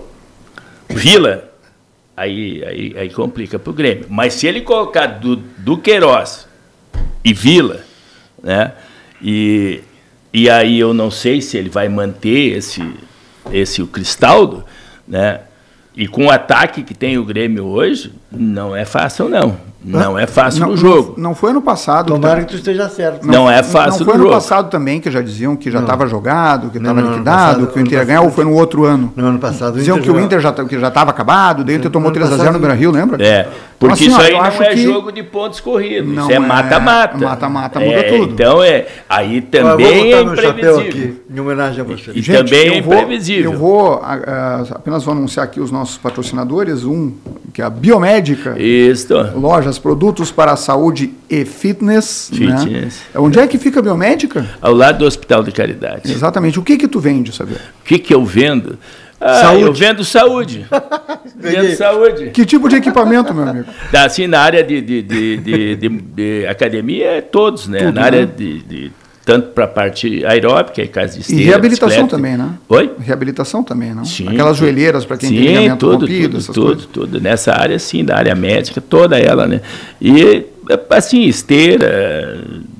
Vila, aí, aí, aí complica para o Grêmio. Mas se ele colocar do, do Queiroz e Vila, né? E, e aí eu não sei se ele vai manter esse, esse o Cristaldo, né? E com o ataque que tem o Grêmio hoje, não é fácil, não. Não é fácil não, no jogo. Não, não foi ano passado. Tomara que tu esteja certo. Não, não é fácil Não foi no ano jogo. passado também, que já diziam que já estava jogado, que estava liquidado, passado, que o Inter ia passado, ganhar, ou foi no outro ano? No ano passado. Diziam que o Inter já estava acabado, daí o Inter tomou três a zero no Beira-Rio, lembra? É, porque então, assim, isso ó, aí eu não é que... jogo de pontos corridos, não isso é mata-mata. Mata-mata é, muda tudo. Então, é, aí também é imprevisível. Aqui, em homenagem a você. E, e Gente, também é eu vou, imprevisível. Eu vou, uh, apenas vou anunciar aqui os nossos patrocinadores, um, que é a Biomédica. Isso. Lojas, produtos para a saúde e fitness. Fitness. Né? Onde é que fica a Biomédica? Ao lado do Hospital de Caridade. Exatamente. O que que tu vende, saber? O que que eu vendo? Ah, saúde. Eu vendo saúde. Vendo saúde. Que tipo de equipamento, meu amigo? Assim, na área de, de, de, de, de, de academia, é todos, né? Tudo, na área né? de, de tanto para a parte aeróbica, é casa de esteira, E reabilitação bicicleta. também, né? Oi? Reabilitação também, não? Sim. Aquelas joelheiras para quem sim, tem ligamento tudo, rompido, tudo, essas tudo, coisas. tudo. Nessa área, sim, da área médica, toda ela, né? E, assim, esteira,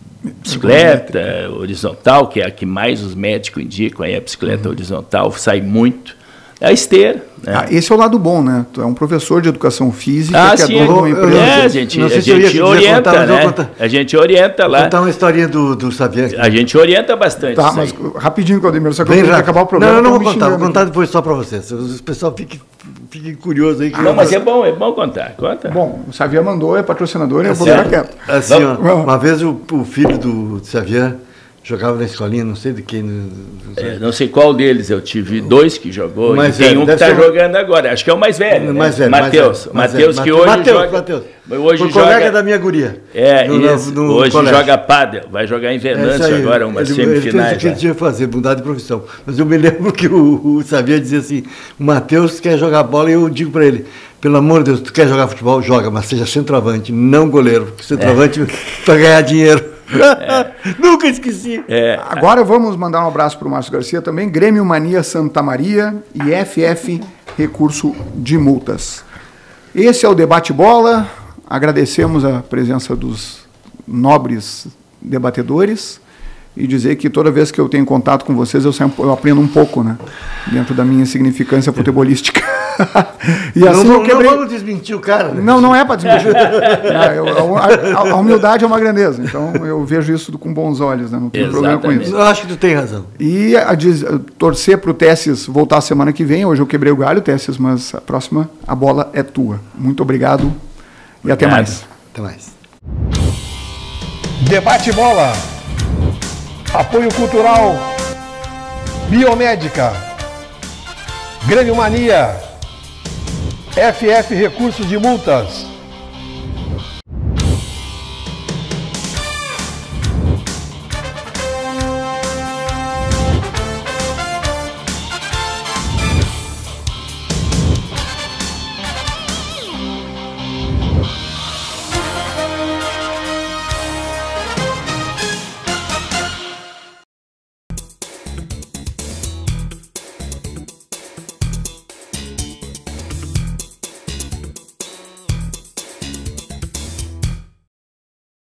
bicicleta horizontal, que é a que mais os médicos indicam, aí a bicicleta Uhum. horizontal sai muito. A esteira. Né? Ah, esse é o lado bom, né? Tu é um professor de educação física Ah, que é sim, dono de uma eu- eu- empresa. É, a gente, Não sei a se eu ia gente dizer orienta, contar, mas eu né? vou contar. A gente orienta lá. Vou contar uma historinha do, do Xavier. A gente orienta bastante. Tá, isso mas aí. rapidinho, Claudemir, só que eu Bem tenho que rápido. acabar o programa. Não, eu não tão vou me contar, vou xingando contar aqui. depois só para vocês. O pessoal fique, fique curioso aí. Que Não, mas é bom, é bom contar. Conta. Bom, o Xavier mandou, é patrocinador, eu vou certo. ficar quieto. Assim, ó, Vamos. uma vez o, o filho do Xavier jogava na escolinha, não sei de quem. Não sei. É, não sei qual deles, eu tive dois que jogou, O mais e tem velho, um que deve está ser o- jogando agora, acho que é o mais velho, O né? mais velho, Matheus, mais velho, Matheus mais que velho. hoje Mateus, joga, Mateus. hoje Foi joga, colega da minha guria. é, no- no- isso, no hoje colégio. joga pádel, vai jogar em É isso Venâncio aí. agora, umas ele, ele fez o semifinais. que ele lá. tinha que fazer, mudar de profissão. Mas eu me lembro que o, o Xavier dizia assim, o Matheus quer jogar bola e eu digo para ele, pelo amor de Deus, tu quer jogar futebol? Joga, mas seja centroavante, não goleiro. Porque centroavante É. para ganhar dinheiro. Nunca esqueci. É, Agora vamos mandar um abraço para o Márcio Garcia também, Grêmio Mania Santa Maria e F F Recurso de Multas. Esse é o Debate Bola, agradecemos a presença dos nobres debatedores e dizer que toda vez que eu tenho contato com vocês eu, sempre, eu aprendo um pouco, né, dentro da minha insignificância futebolística. E assim não, eu quebrei... não vamos desmentir o cara. Né? Não, não é para desmentir. É, eu- a, a- a humildade é uma grandeza, então eu vejo isso com bons olhos, né? Não tem problema com Exatamente. isso. Eu acho que tu tem razão. E a diz- torcer para o Tessis voltar semana que vem. Hoje eu quebrei o galho, Tessis, mas a próxima, a bola é tua. Muito obrigado e até Obrigado. mais. Até mais. Debate Bola. Apoio Cultural. Biomédica. Grêmio Mania. F F Recursos de Multas.